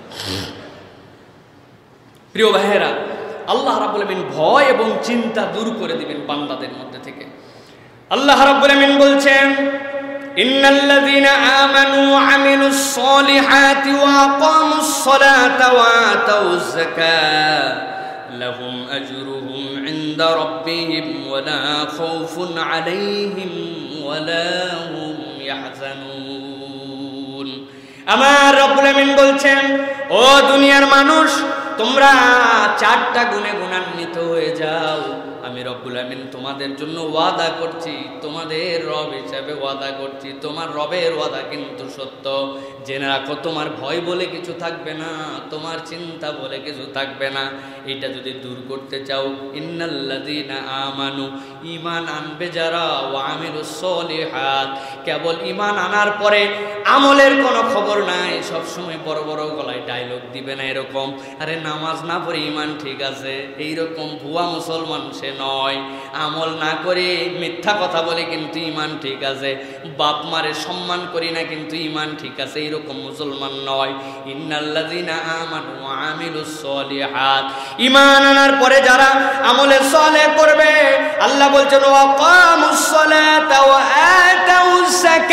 প্রিয় ভাইয়েরা, আল্লাহ রাব্বুল আলামিন ভয় এবং চিন্তা দূর করে দিবেন বান্দাদের মধ্যে থেকে। আল্লাহ রাব্বুল আলামিন বলছেন, ইন্নাল্লাযীনা আমানু ওয়া আমিলুস সলিহাতি ওয়া আকামুস সালাতা ওয়া আতাউয যাকাতা লাহুম আজরুহুম ইনদা রাব্বিহিম ওয়া লা খাউফুন আলাইহিম ওয়া লা হুম ইয়াহজানুন। আমার রব্বুল আমিন বলছেন, ও দুনিয়ার মানুষ, তোমরা চারটা গুণে গুণান্বিত হয়ে যাও। আমি রব্বুল আমিন তোমাদের জন্য ওয়াদা করছি, তোমাদের রব হিসাবে ওয়াদা করছি, তোমার রবের ওয়াদা কিন্তু সত্য। জেনে রাখো, তোমার ভয় বলে কিছু থাকবে না, তোমার চিন্তা বলে কিছু থাকবে না। এটা যদি দূর করতে চাও, ইন্নাল্লাযীনা আমানু, ঈমান আনবে যারা, ওয়া আমিলুস সলিহাত, কেবল ঈমান আনার পরে আমলের কোনো খবর নাই, সবসময় বড় বড় গলায় ডায়লগ দিবে না এরকম, আরে নামাজ না পড়ে ঈমান ঠিক আছে, এইরকম ভুয়া মুসলমান সে নয়। আমল না করে মিথ্যা কথা বলে কিন্তু ঈমান ঠিক আছে, বাপ মারে সম্মান করি না কিন্তু ঈমান ঠিক আছে, এইরকম মুসলমান নয়। ইন্নাল্লাযীনা আমানু ওয়া আমিলুস সলিহাত, ঈমান আনার পরে যারা আমলে সালেহ করবে, আল্লাহ বলছেন ওয়া আকামুস সালাতা ওয়া আতাউয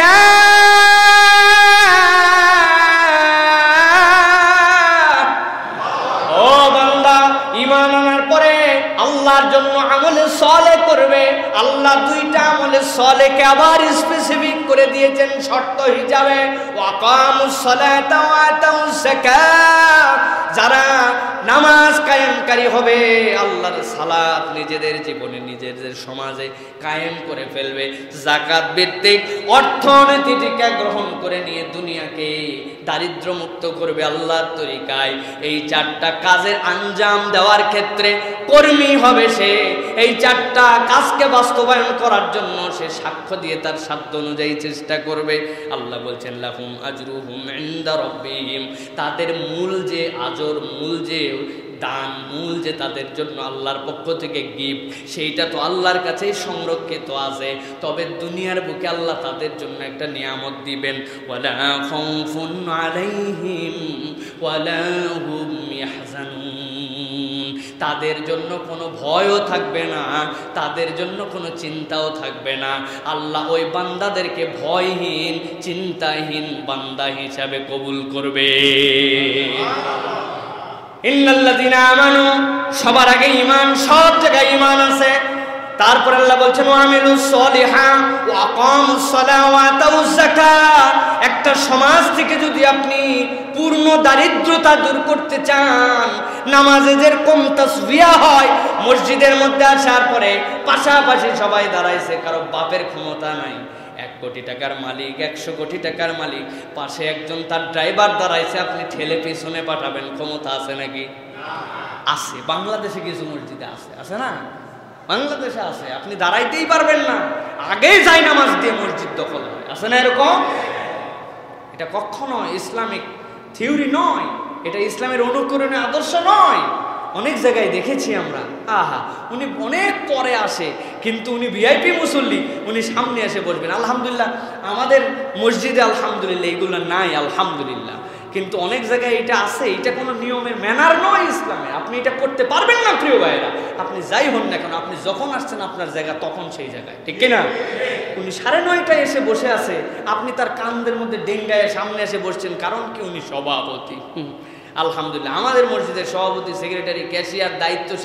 যাকাত। ও বান্দা, ঈমান আনার পরে আল্লাহর জন্য আমলে সালেহ করবে। আল্লাহ দুইটা আমলে সালেহকে আবার স্পেসিফিক করে দিয়েছেন শর্ত হিসাবে, ওয়া আকামুস সালাতা ওয়া আতাউয যাকাত। যারা নামাজ কায়েমকারী হবে, আল্লাহর সালাত নিজেদের জীবনে, নিজেদের সমাজে কায়েম করে ফেলবে, যাকাত ভিত্তিক অর্থনীতিকে গ্রহণ করে নিয়ে দুনিয়াকে দারিদ্র মুক্ত করবে আল্লাহর তরিকায়। এই চারটা কাজের আঞ্জাম দেওয়ার ক্ষেত্রে কর্মী হবে সে। এই চারটা কাজকে বাস্তবায়ন করার জন্য সে সাক্ষ্য দিয়ে তার সাধ্য অনুযায়ী চেষ্টা করবে। আল্লাহ বলছেন, লাহুম আজরুহুম ইনদা রাব্বিহিম, তাদের মূল যে আজর, মূল যে দান, মূল যে তাদের জন্য আল্লাহর পক্ষ থেকে গিফট, সেইটা তো আল্লাহর কাছেই সংরক্ষিত আছে। তবে দুনিয়ার বুকে আল্লাহ তাদের জন্য একটা নিয়ামত দিবেন, ওয়ালা খাউফুন আলাইহিম ওয়ালা হুম ইয়াহজানুন। তাদের জন্য কোনো ভয়ও থাকবে না, তাদের জন্য কোনো চিন্তাও থাকবে না। আল্লাহ ওই বান্দাদেরকে ভয়হীন, চিন্তাহীন বান্দা হিসাবে কবুল করবে। ইন্নাল্লাযীনা আমানু, সবার আগে ঈমান, সব জায়গায় ঈমান আছে। তারপর আল্লাহ বলছেন ওয়া আমিলুস সলিহাত ওয়া আকামুস সালাতা ওয়া আতাউয যাকাত। একটা সমাজ থেকে যদি আপনি পূর্ণ দারিদ্রতা দূর করতে চান, নামাজে যেরকম তাসবিয়া হয়, মসজিদের মধ্যে আসার পরে পাশাপাশি সবাই দাঁড়াইছে, কারো বাপের ক্ষমতা নাই, 1 কোটি টাকার মালিক, 100 কোটি টাকার মালিক, পাশে একজন তার ড্রাইভার দাঁড়াইছে, আপনি ঠেলে পিছনে পাঠাবেন, ক্ষমতা আছে নাকি? আছে। বাংলাদেশে কিছু মসজিদে আছে, আছে না? বাংলাদেশে আছে, আপনি দাঁড়াইতেই পারবেন না, আগেই যাই নামাজ দিয়ে মসজিদ দখল হয়, আছে না এরকম? এটা কখনো ইসলামিক থিওরি নয়, এটা ইসলামের অনুকরণে আদর্শ নয়। অনেক জায়গায় দেখেছি আমরা, আহা উনি অনেক পরে আসে, কিন্তু উনি ভিআইপি মুসল্লি, উনি সামনে এসে বসবেন। আলহামদুলিল্লাহ আমাদের মসজিদে আলহামদুলিল্লাহ এগুলো নাই, আলহামদুলিল্লাহ। কিন্তু অনেক জায়গায় এটা আছে, এটা কোনো নিয়মের ম্যানার নয় ইসলামে, আপনি এটা করতে পারবেন না প্রিয় ভাইয়েরা। আপনি যাই হন না কেন, আপনি যখন আসছেন আপনার জায়গা তখন সেই জায়গায়, ঠিক কিনা? উনি 9:30টায় এসে বসে আছে, আপনি তার কান্দের মধ্যে ডেঙ্গায় সামনে এসে বসছেন, কারণ কি? উনি সভাপতি। আলহামদুলিল্লাহ আমাদের মসজিদের সভাপতি, সেক্রেটারি, ক্যাশিয়ার, দায়িত্বশীল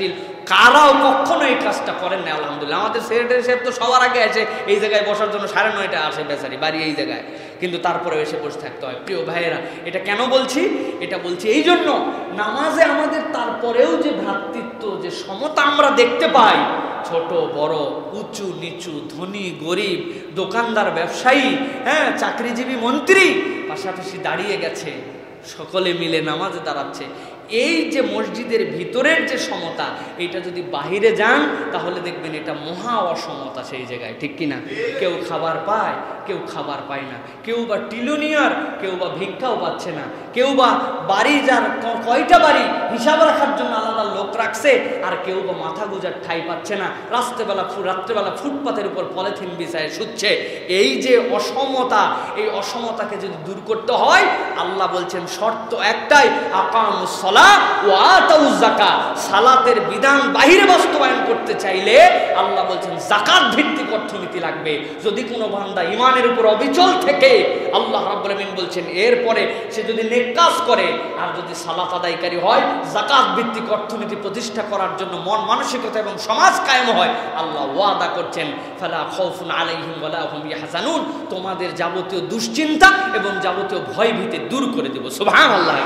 কারাও কখনো এই কাজটা করেন না আলহামদুলিল্লাহ। আমাদের সেক্রেটারি সাহেব তো সবার আগে এসে এই জায়গায় বসার জন্য 9:30 আসে বেচারি, বাড়ি এই জায়গায়, কিন্তু তারপরে এসে বসে থাকতে হয়। প্রিয় ভাইয়েরা, এটা কেন বলছি? এটা বলছি এই জন্য, নামাজে আমাদের তারপরেও যে ভ্রাতৃত্ব, যে সমতা আমরা দেখতে পাই, ছোট বড়, উঁচু নিচু, ধনী গরিব, দোকানদার ব্যবসায়ী, হ্যাঁ, চাকরিজীবী মন্ত্রী পাশাপাশি দাঁড়িয়ে গেছে, সকলে মিলে নামাজে দাঁড়াচ্ছে। এই যে মসজিদের ভিতরের যে সমতা, এইটা যদি বাহিরে যান তাহলে দেখবেন এটা মহা অসমতা সেই জায়গায়, ঠিক কিনা? কেউ খাবার পায়, কেউ খাবার পায় না, কেউ বা টিলোনিয়ার, কেউ বা ভিক্ষাও পাচ্ছে না, কেউ বা বাড়ি, যার কয়টা বাড়ি হিসাব রাখার জন্য আলাদা লোক রাখছে, আর কেউ বা মাথা গুজার ঠাই পাচ্ছে না, রাত্রেবেলা ফুটপাতের উপর পলিথিন বিছায় শুচ্ছে। এই যে অসমতা, এই অসমতাকে যদি দূর করতে হয়, আল্লাহ বলছেন শর্ত একটাই, আকামুস সালাত ওয়া আতাউজ যাকাত। সালাতের বিধান বাহিরে বাস্তবায়ন করতে চাইলে আল্লাহ বলছেন যাকাত ভিত্তিক অর্থনীতি লাগবে। যদি কোনো বান্দা ইমানের উপর অবিচল থেকে, আল্লাহ রাব্বুল আলামিন বলছেন এরপরে সে যদি নেক কাজ করে আর যদি সালাত আদায়কারী হয়, যাকাত ভিত্তিক অর্থনীতি প্রতিষ্ঠা করার জন্য মন মানসিকতা এবং সমাজ কায়েম হয়, আল্লাহ ওয়াদা করছেন ফালা খাউফুন আলাইহিম ওয়ালা হুম ইয়াহজানুন, তোমাদের যাবতীয় দুশ্চিন্তা এবং যাবতীয় ভয় ভীতি দূর করে দেব। সুবহানাল্লাহ।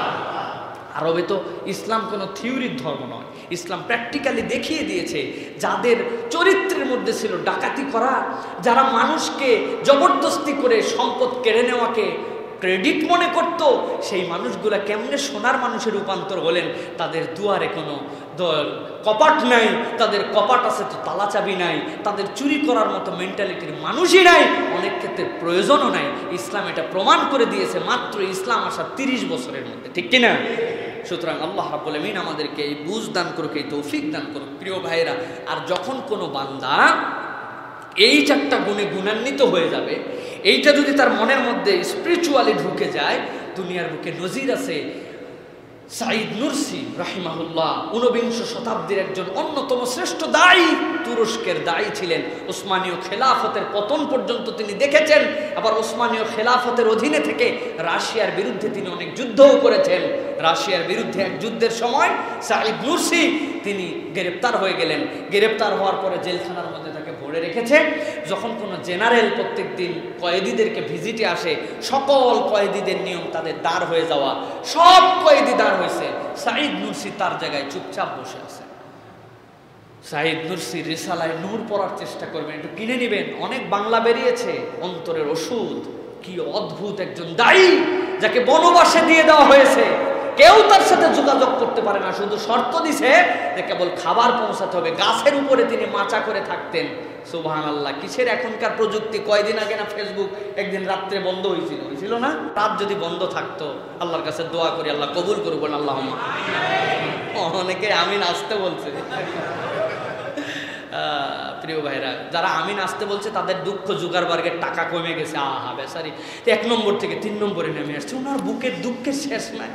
আরবে তো ইসলাম কোনো থিওরির ধর্ম নয়, ইসলাম প্র্যাকটিক্যালি দেখিয়ে দিয়েছে। যাদের চরিত্রের মধ্যে ছিল ডাকাতি করা, যারা মানুষকে জবরদস্তি করে সম্পদ কেড়ে নেওয়াকে ক্রেডিট মনে করত, সেই মানুষগুলা কেমনে সোনার মানুষে রূপান্তর হলেন। তাদের দুয়ারে কোনো কপাট নাই, তাদের কপাট আছে তো তালা চাবি নাই, তাদের চুরি করার মতো মেন্টালিটির মানুষই নাই, অনেক ক্ষেত্রে প্রয়োজনও নাই। ইসলাম এটা প্রমাণ করে দিয়েছে মাত্র ইসলাম আসা 30 বছরের মধ্যে, ঠিক কিনা? সুতরাং আল্লাহ রাব্বুল আমিন আমাদেরকে এই বুঝ দান করুক, এই তৌফিক দান করুক। প্রিয় ভাইরা, আর যখন কোনো বান্দা এই 4টা গুণে গুণান্বিত হয়ে যাবে, এইটা যদি তার মনের মধ্যে স্পিরিচুয়ালি ঢুকে যায়, দুনিয়ার বুকে নজির আছে। সাঈদ নুরসি রাহিমাহুল্লাহ 19 শতাব্দীর একজন অন্যতম শ্রেষ্ঠ দায়ী, তুরস্কের দায়ী ছিলেন। ওসমানীয় খেলাফতের পতন পর্যন্ত তিনি দেখেছেন। আবার ওসমানীয় খেলাফতের অধীনে থেকে রাশিয়ার বিরুদ্ধে তিনি অনেক যুদ্ধও করেছেন। রাশিয়ার বিরুদ্ধে এক যুদ্ধের সময় সাঈদ নুরসি তিনি গ্রেপ্তার হয়ে গেলেন। গ্রেপ্তার হওয়ার পরে জেলখানার মধ্যে তাকে ভরে রেখেছে। যখন কোনো জেনারেল প্রত্যেক দিন কয়েদিদেরকে ভিজিটে আসে, সকল কয়েদিদের নিয়ম তাদের দাঁড় হয়ে যাওয়া, সব কয়েদি দাঁড় হয়েছে, সাঈদ নুরসি তার জায়গায় চুপচাপ বসে আছে। সাঈদ নুরসি রিসালায়ে নূর পড়ার চেষ্টা করবেন, একটু কিনে নেবেন, অনেক বাংলা বেরিয়েছে, অন্তরের ওষুধ। কি অদ্ভুত একজন দায়ী, যাকে বনবাসে দিয়ে দেওয়া হয়েছে, কেউ তার সাথে যোগাযোগ করতে পারে না, শুধু শর্ত দিছে যে কেবল খাবার পৌঁছাতে হবে। গাছের উপরে তিনি মাচা করে থাকতেন। সুবহানাল্লাহ। কিসের এখনকার প্রযুক্তি! কয়দিন আগে না ফেসবুক একদিন রাত্রে বন্ধ হয়েছিল না? রাত যদি বন্ধ থাকতো, আল্লাহর কাছে দোয়া করি আল্লাহ কবুল করুক, আল্লাহুম্মা। অনেকে আমিন আসতে বলছে। প্রিয় ভাইরা, যারা আমিন আসতে বলছে তাদের দুঃখ জুগার বার্গের টাকা কমে গেছে। আহা বেচারি 1 নম্বর থেকে 3 নম্বরে নেমে আসছে, ওনার বুকের দুঃখের শেষ নাই।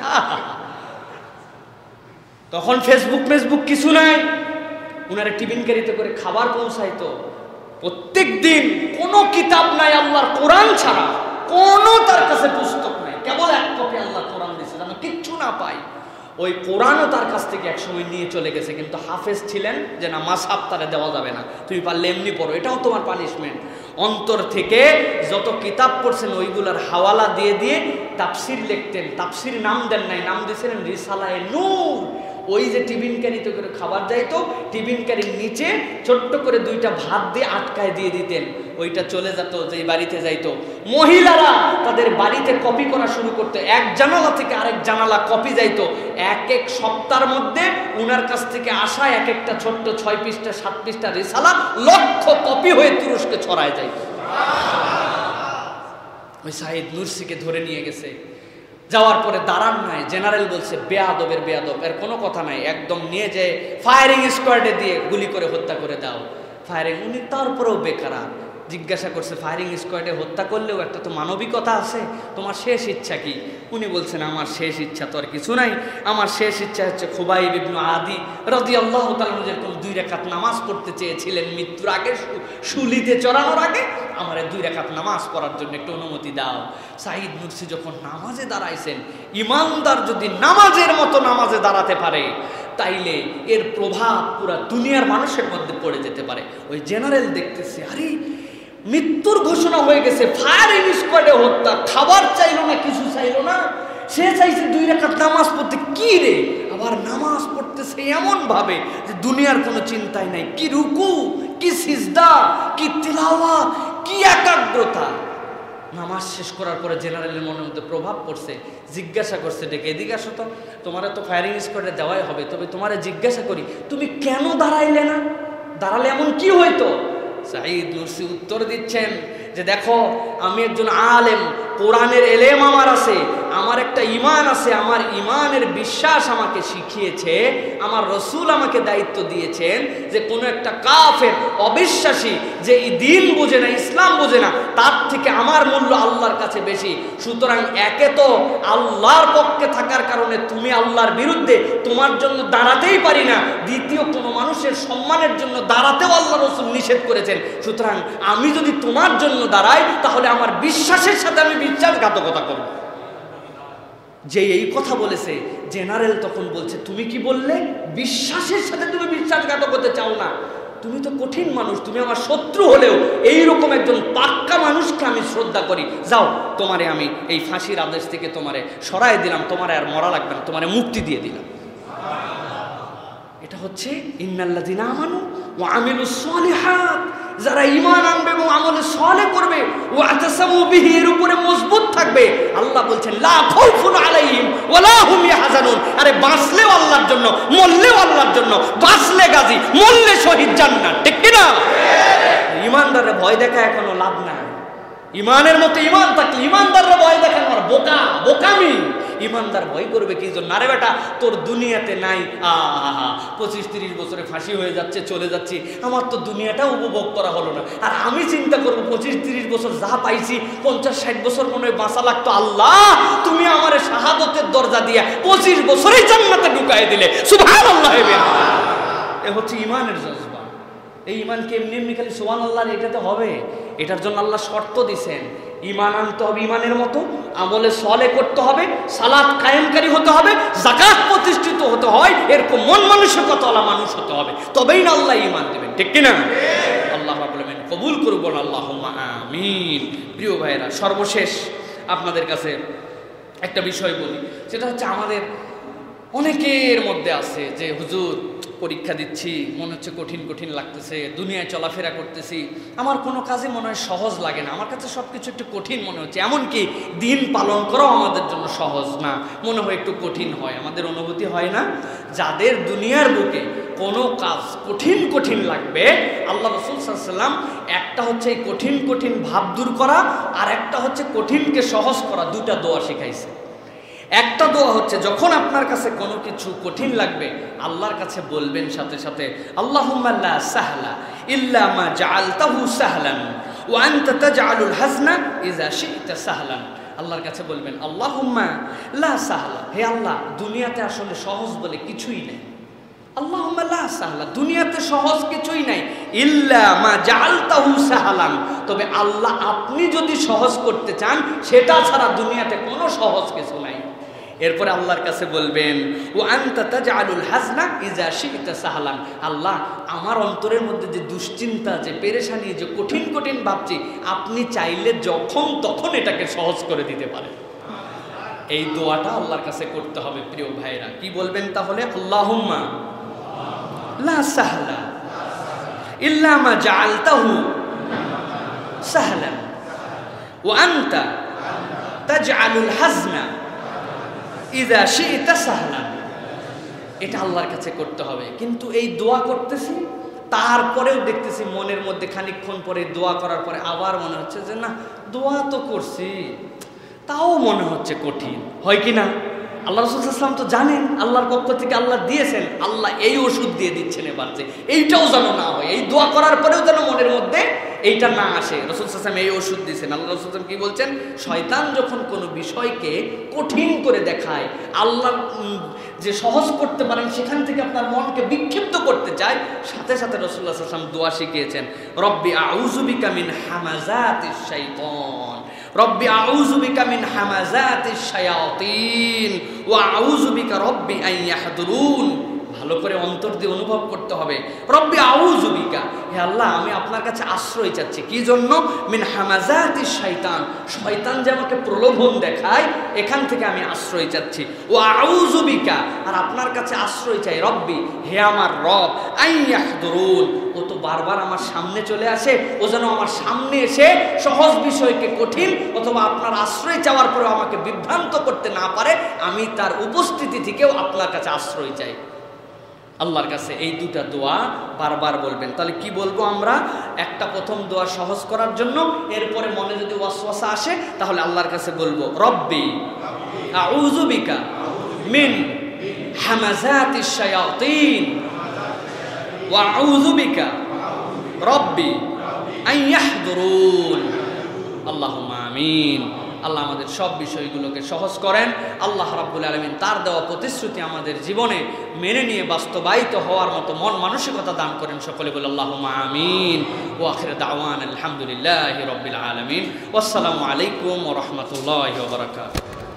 তখন ফেসবুক কিছু নাই, উনারা টিফিন ক্যারিতে করে খাবার পৌঁছাইতো। প্রত্যেক দিন কোনো কিতাব নাই আল্লাহর কোরআন ছাড়া, কোনো তার কাছে পুস্তক নাই, কেবল 1 কপি আল্লাহর কোরআন দিয়েছে যেন কিচ্ছু না পাই। ওই কোরআনও তার কাছ থেকে একসময় নিয়ে চলে গেছে, কিন্তু হাফেজ ছিলেন যে না, মাসহাব তারে দেওয়া যাবে না, তুমি পারলে এমনি পড়ো, এটাও তোমার পানিশমেন্ট। অন্তর থেকে যত কিতাব পড়ছেন ওইগুলার হাওয়ালা দিয়ে দিয়ে তাফসির লিখতেন। তাফসির নাম দেন নাই, নাম দিয়েছিলেন রিসালায়ে নূর। ওই যে টিফিন ক্যারিতে করে খাবার যাইতো, টিফিন ক্যারির নিচে ছোট্ট করে 2টা ভাত দিয়ে আটকায় দিয়ে দিতেন, ওইটা চলে যেত যেই বাড়িতে যাইতো। মহিলারা তাদের বাড়িতে কপি করা শুরু করতো, এক জানালা থেকে আরেক জানালা কপি যাইতো। এক সপ্তাহের মধ্যে উনার কাছ থেকে আসা এক একটা ছোট্ট 6 পৃষ্ঠা 7 পৃষ্ঠা রিসালা লক্ষ কপি হয়ে তুরস্কে ছড়ায় যাইতো। ওই সাঈদ নুরসিকে ধরে নিয়ে গেছে, যাওয়ার পরে দাঁড়ান নাই, জেনারেল বলছে বেয়াদবের বেয়াদব, এর কোনো কথা নাই, একদম নিয়ে যে ফায়ারিং স্কোয়াডে দিয়ে গুলি করে হত্যা করে দাও। ফায়ারিং, উনি তারপরেও বেকারার, জিজ্ঞাসা করছে ফায়ারিং স্কোয়াডে হত্যা করলেও একটা তো মানবিকতা আছে, তোমার শেষ ইচ্ছা কি? উনি বলছেন আমার শেষ ইচ্ছা তো আর কিছু নাই, আমার শেষ ইচ্ছা হচ্ছে খুবাইব ইবনে আদি রাদিয়াল্লাহু তাআলা যেরকম 2 রাকাত নামাজ পড়তে চেয়েছিলেন মৃত্যুর আগে, শুলিতে চড়ানোর আগে, আমার 2 রাকাত নামাজ পড়ার জন্য একটু অনুমতি দাও। সাঈদ নুরসি যখন নামাজে দাঁড়াইছেন, ইমানদার যদি নামাজের মতো নামাজে দাঁড়াতে পারে তাইলে এর প্রভাব পুরো দুনিয়ার মানুষের মধ্যে পড়ে যেতে পারে। ওই জেনারেল দেখতেছে আরে মৃত্যুর ঘোষণা হয়ে গেছে, ফায়ারিং স্কোয়াডে হত্যা, খাবার চাইলো না, কিছু চাইলো না, সে চাইছে 2 রাকাত নামাজ পড়তে। কি রে, আবার নামাজ পড়তেছে এমন ভাবে যে দুনিয়ার কোনো চিন্তাই নাই, কি রুকু, কি সিজদা, কি তিলাওয়াত, কি একাগ্রতা। নামাজ শেষ করার পরে জেনারেলের মনের মধ্যে প্রভাব পড়ছে, জিজ্ঞাসা করছে ডেকে, এদিকে আসো তো, তোমারে তো ফায়ারিং স্কোয়াডে দেওয়াই হবে, তবে তোমারে জিজ্ঞাসা করি তুমি কেন দাঁড়াইলে না? দাঁড়ালে এমন কি হইতো? সাঈদ নুরসি উত্তর দিচ্ছেন যে দেখো আমি একজন আলেম, কোরআনের এলেম আমার আছে, আমার একটা ঈমান আছে, আমার ঈমানের বিশ্বাস আমাকে শিখিয়েছে, আমার রসুল আমাকে দায়িত্ব দিয়েছেন যে কোনো একটা কাফের অবিশ্বাসী যে এই দিন বোঝে না, ইসলাম বোঝে না, তার থেকে আমার মূল্য আল্লাহর কাছে বেশি। সুতরাং একে তো আল্লাহর পক্ষে থাকার কারণে তুমি আল্লাহর বিরুদ্ধে, তোমার জন্য দাঁড়াতেই পারি না, দ্বিতীয় কোনো মানুষের সম্মানের জন্য দাঁড়াতেও আল্লাহ রসুল নিষেধ করেছেন। সুতরাং আমি যদি তোমার জন্য দাঁড়াই তাহলে আমার বিশ্বাসের সাথে আমি বিশ্বাসঘাতকতা করব। যে এই কথা বলেছে জেনারেল তখন বলছে তুমি কি বললে? বিশ্বাসের সাথে তুমি বিশ্বাসঘাতক হতে চাও না? তুমি তো কঠিন মানুষ, তুমি আমার শত্রু হলেও এইরকম একজন পাক্কা মানুষকে আমি শ্রদ্ধা করি। যাও, তোমারে আমি এই ফাঁসির আদেশ থেকে তোমারে সরাই দিলাম, তোমারে আর মরা লাগবে না, তোমারে মুক্তি দিয়ে দিলাম। এটা হচ্ছে ইন্নাল্লাযিনা আমানু ওয়া আমিলুস সালিহাত, যারা ঈমান আনবে এবং আমলে সালেহ করবে, ওয়া আতাসামু বিহি, এর উপরে মজবুত থাকবে। আল্লাহ বলছেন লা খাউফুন আলাইহিম ওয়া লা হুম ইয়াহজানুন। আরে বাঁচলেও আল্লাহর জন্য, মরলেও আল্লাহর জন্য, বাঁচলে গাজী, মরলে শহীদ, জান্নাত। ঠিক কি না? ঈমানদাররে ভয় দেখা এখনো লাভ নাই। ঈমানের মতো ঈমান থাকলে ঈমানদাররে ভয় দেখানো আর বোকামি। ঈমানদার ভয় করবে কি জন্য? আরে বেটা তোর দুনিয়াতে নাই, 25-30 বছরে ফাঁসি হয়ে যাচ্ছে, চলে যাচ্ছি, আমার তো দুনিয়াটা উপভোগ করা হলো না। আর আমি চিন্তা করবো 25-30 বছর যা পাইছি, 50-60 বছর মনে হয় বাঁচা লাগতো। আল্লাহ তুমি আমার শাহাদতের দরজা দিয়া 25 বছরেই জান্নাতে ঢুকাই দিলে, সুবহানাল্লাহ। এ হচ্ছে ঈমানের জজবা। এই ঈমানকে এমনি এমনি খালি সুবহানাল্লাহ এটাতে হবে? এটার জন্য আল্লাহ শর্ত দিছেন। ঈমান আনতে হবে ঈমানের মতো, আমলে সালেহ করতে হবে, সালাত কায়েমকারী হতে হবে, যাকাত প্রতিষ্ঠিত হতে হয়, এরকম মন মানসিকতাওয়ালা মানুষ হতে হবে, তবেই না আল্লাহ ঈমান দেবেন। ঠিক কিনা? আল্লাহ রাব্বুল আলামিন কবুল করুন, বলুন আল্লাহুম্মা আমিন। প্রিয় ভাইরা, সর্বশেষ আপনাদের কাছে একটা বিষয় বলি, সেটা হচ্ছে আমাদের অনেকের মধ্যে আছে যে হুজুর পরীক্ষা দিচ্ছি, মনে হচ্ছে কঠিন কঠিন লাগতেছে, দুনিয়ায় চলাফেরা করতেছি, আমার কোনো কাজে মনে হয় সহজ লাগে না, আমার কাছে সব কিছু একটু কঠিন মনে হচ্ছে, এমনকি দিন পালন করাও আমাদের জন্য সহজ না, মনে হয় একটু কঠিন হয়। আমাদের অনুভূতি হয় না? যাদের দুনিয়ার বুকে কোনো কাজ কঠিন কঠিন লাগবে, আল্লাহ রাসূল সাল্লাল্লাহু আলাইহি ওয়াসাল্লাম একটা হচ্ছে এই কঠিন কঠিন ভাব দূর করা, আর একটা হচ্ছে কঠিনকে সহজ করা, দুটা দোয়া শিখাইছে। একটা দোয়া হচ্ছে যখন আপনার কাছে কোনো কিছু কঠিন লাগবে আল্লাহর কাছে বলবেন সাথে সাথে আল্লাহুম্মা লা সাহলা ইল্লা মা জাআলতাহু সাহলান ওয়া আনতা তাজআলুল হাজনা ইযা শি'তা সাহলান। আল্লাহর কাছে বলবেন আল্লাহুম্মা লা সাহলা, হে আল্লাহ দুনিয়াতে আসলে সহজ বলে কিছুই নেই, আল্লাহুম্মা লা সাহলা, দুনিয়াতে সহজ কিছুই নাই, ইল্লা মা জাআলতাহু সাহলান, তবে আল্লাহ আপনি যদি সহজ করতে চান সেটা ছাড়া দুনিয়াতে কোনো সহজ কিছু নাই। এরপরে আল্লাহর কাছে বলবেন ও আনতা তাজআলুল হাজনা ইযা শি'তা সাহলান, আল্লাহ আমার অন্তরের মধ্যে যে দুশ্চিন্তা, যে পেরেশানি, যে কঠিন কঠিন ভাবছি, আপনি চাইলে যখন তখন এটাকে সহজ করে দিতে পারেন। এই দোয়াটা আল্লাহর কাছে করতে হবে। প্রিয় ভাইরা, কি বলবেন তাহলে? আল্লাহুম্মা লা সাহলা ইল্লা মা জাআলতাহু সাহলান ওয়া আনতা তাজআলুল হাজনা ইযা শি'তা সাহলান। এটা আল্লাহর কাছে করতে হবে। কিন্তু এই দোয়া করতেছি, তারপরেও দেখতেছি মনের মধ্যে খানিকক্ষণ পরে দোয়া করার পরে আবার মনে হচ্ছে যে না, দোয়া তো করছি, তাও মনে হচ্ছে কঠিন। হয় কি না? আল্লাহ রাসূল সাল্লাল্লাহু আলাইহি ওয়াসাল্লাম তো জানেন আল্লাহর পক্ষ থেকে আল্লাহ দিয়েছেন, আল্লাহ এই ওষুধ দিয়ে দিচ্ছেন এবার যে এইটাও যেন না হয়, এই দোয়া করার পরেও যেন মনের মধ্যে এইটা না আসে। রাসূল সাল্লাল্লাহু আলাইহি ওয়াসাল্লাম এই ওষুধ দিয়েছেন। আল্লাহ রাসূল সাল্লাল্লাহু আলাইহি ওয়াসাল্লাম কি বলছেন? শয়তান যখন কোনো বিষয়কে কঠিন করে দেখায়, আল্লাহ যে সহজ করতে পারেন সেখান থেকে আপনার মনকে বিক্ষিপ্ত করতে চায়, সাথে সাথে রাসূলুল্লাহ সাল্লাল্লাহু আলাইহি ওয়াসাল্লাম দোয়া শিখিয়েছেন, রব্বি আউযু বিকা মিন হামাযাতিশ শাইতান, রব্বি আউযু বিকা মিন হামাযাতিশ শায়াতিন ওয়া আউযু বিকা রব্বি আন ইয়াহদুরুন। ভালো করে অন্তর দিয়ে অনুভব করতে হবে, রব্বি আউযু বিকা, হে আল্লাহ আমি আপনার কাছে আশ্রয় চাচ্ছি। কি জন্য? মিন হামাযাতিশ শাইতান, শয়তান যে আমাকে প্রলোভন দেখায় এখান থেকে আমি আশ্রয় চাচ্ছি। ও আউযু বিকা, আর আপনার কাছে আশ্রয় চাই রব্বি, হে আমার রব, আন ইয়াহদুরুন, ও তো বারবার আমার সামনে চলে আসে, ও যেন আমার সামনে এসে সহজ বিষয়কে কঠিন অথবা আপনার আশ্রয় চাওয়ার পরেও আমাকে বিভ্রান্ত করতে না পারে, আমি তার উপস্থিতি থেকেও আপনার কাছে আশ্রয় চাই। আল্লাহর কাছে এই দুটা দোয়া বারবার বলবেন। তাহলে কি বলবো আমরা? একটা প্রথম দোয়া সহজ করার জন্য, এরপরে মনে যদি ওয়াসওয়াসা আসে তাহলে আল্লাহর কাছে বলবো, রব্বি আউযু বিকা মিন হামাযাতিশ শায়াতিন ওয়া আউযু বিকা রব্বি আন ইয়াহদুরুন। আল্লাহুম্মা আমিন। আল্লাহ আমাদের সব বিষয়গুলোকে সহজ করেন। আল্লাহ রাব্বুল আলামিন তার দেওয়া প্রতিশ্রুতি আমাদের জীবনে মেনে নিয়ে বাস্তবায়িত হওয়ার মতো মন মানসিকতা দান করেন। সকলে বলে আল্লাহুম্মা আমিন। ওয়া আখিরু দাওয়ানা আলহামদুলিল্লাহি রাব্বিল আলামিন। ওয়াসসালামু আলাইকুম ওয়া রাহমাতুল্লাহি ওয়া বারাকাতুহু।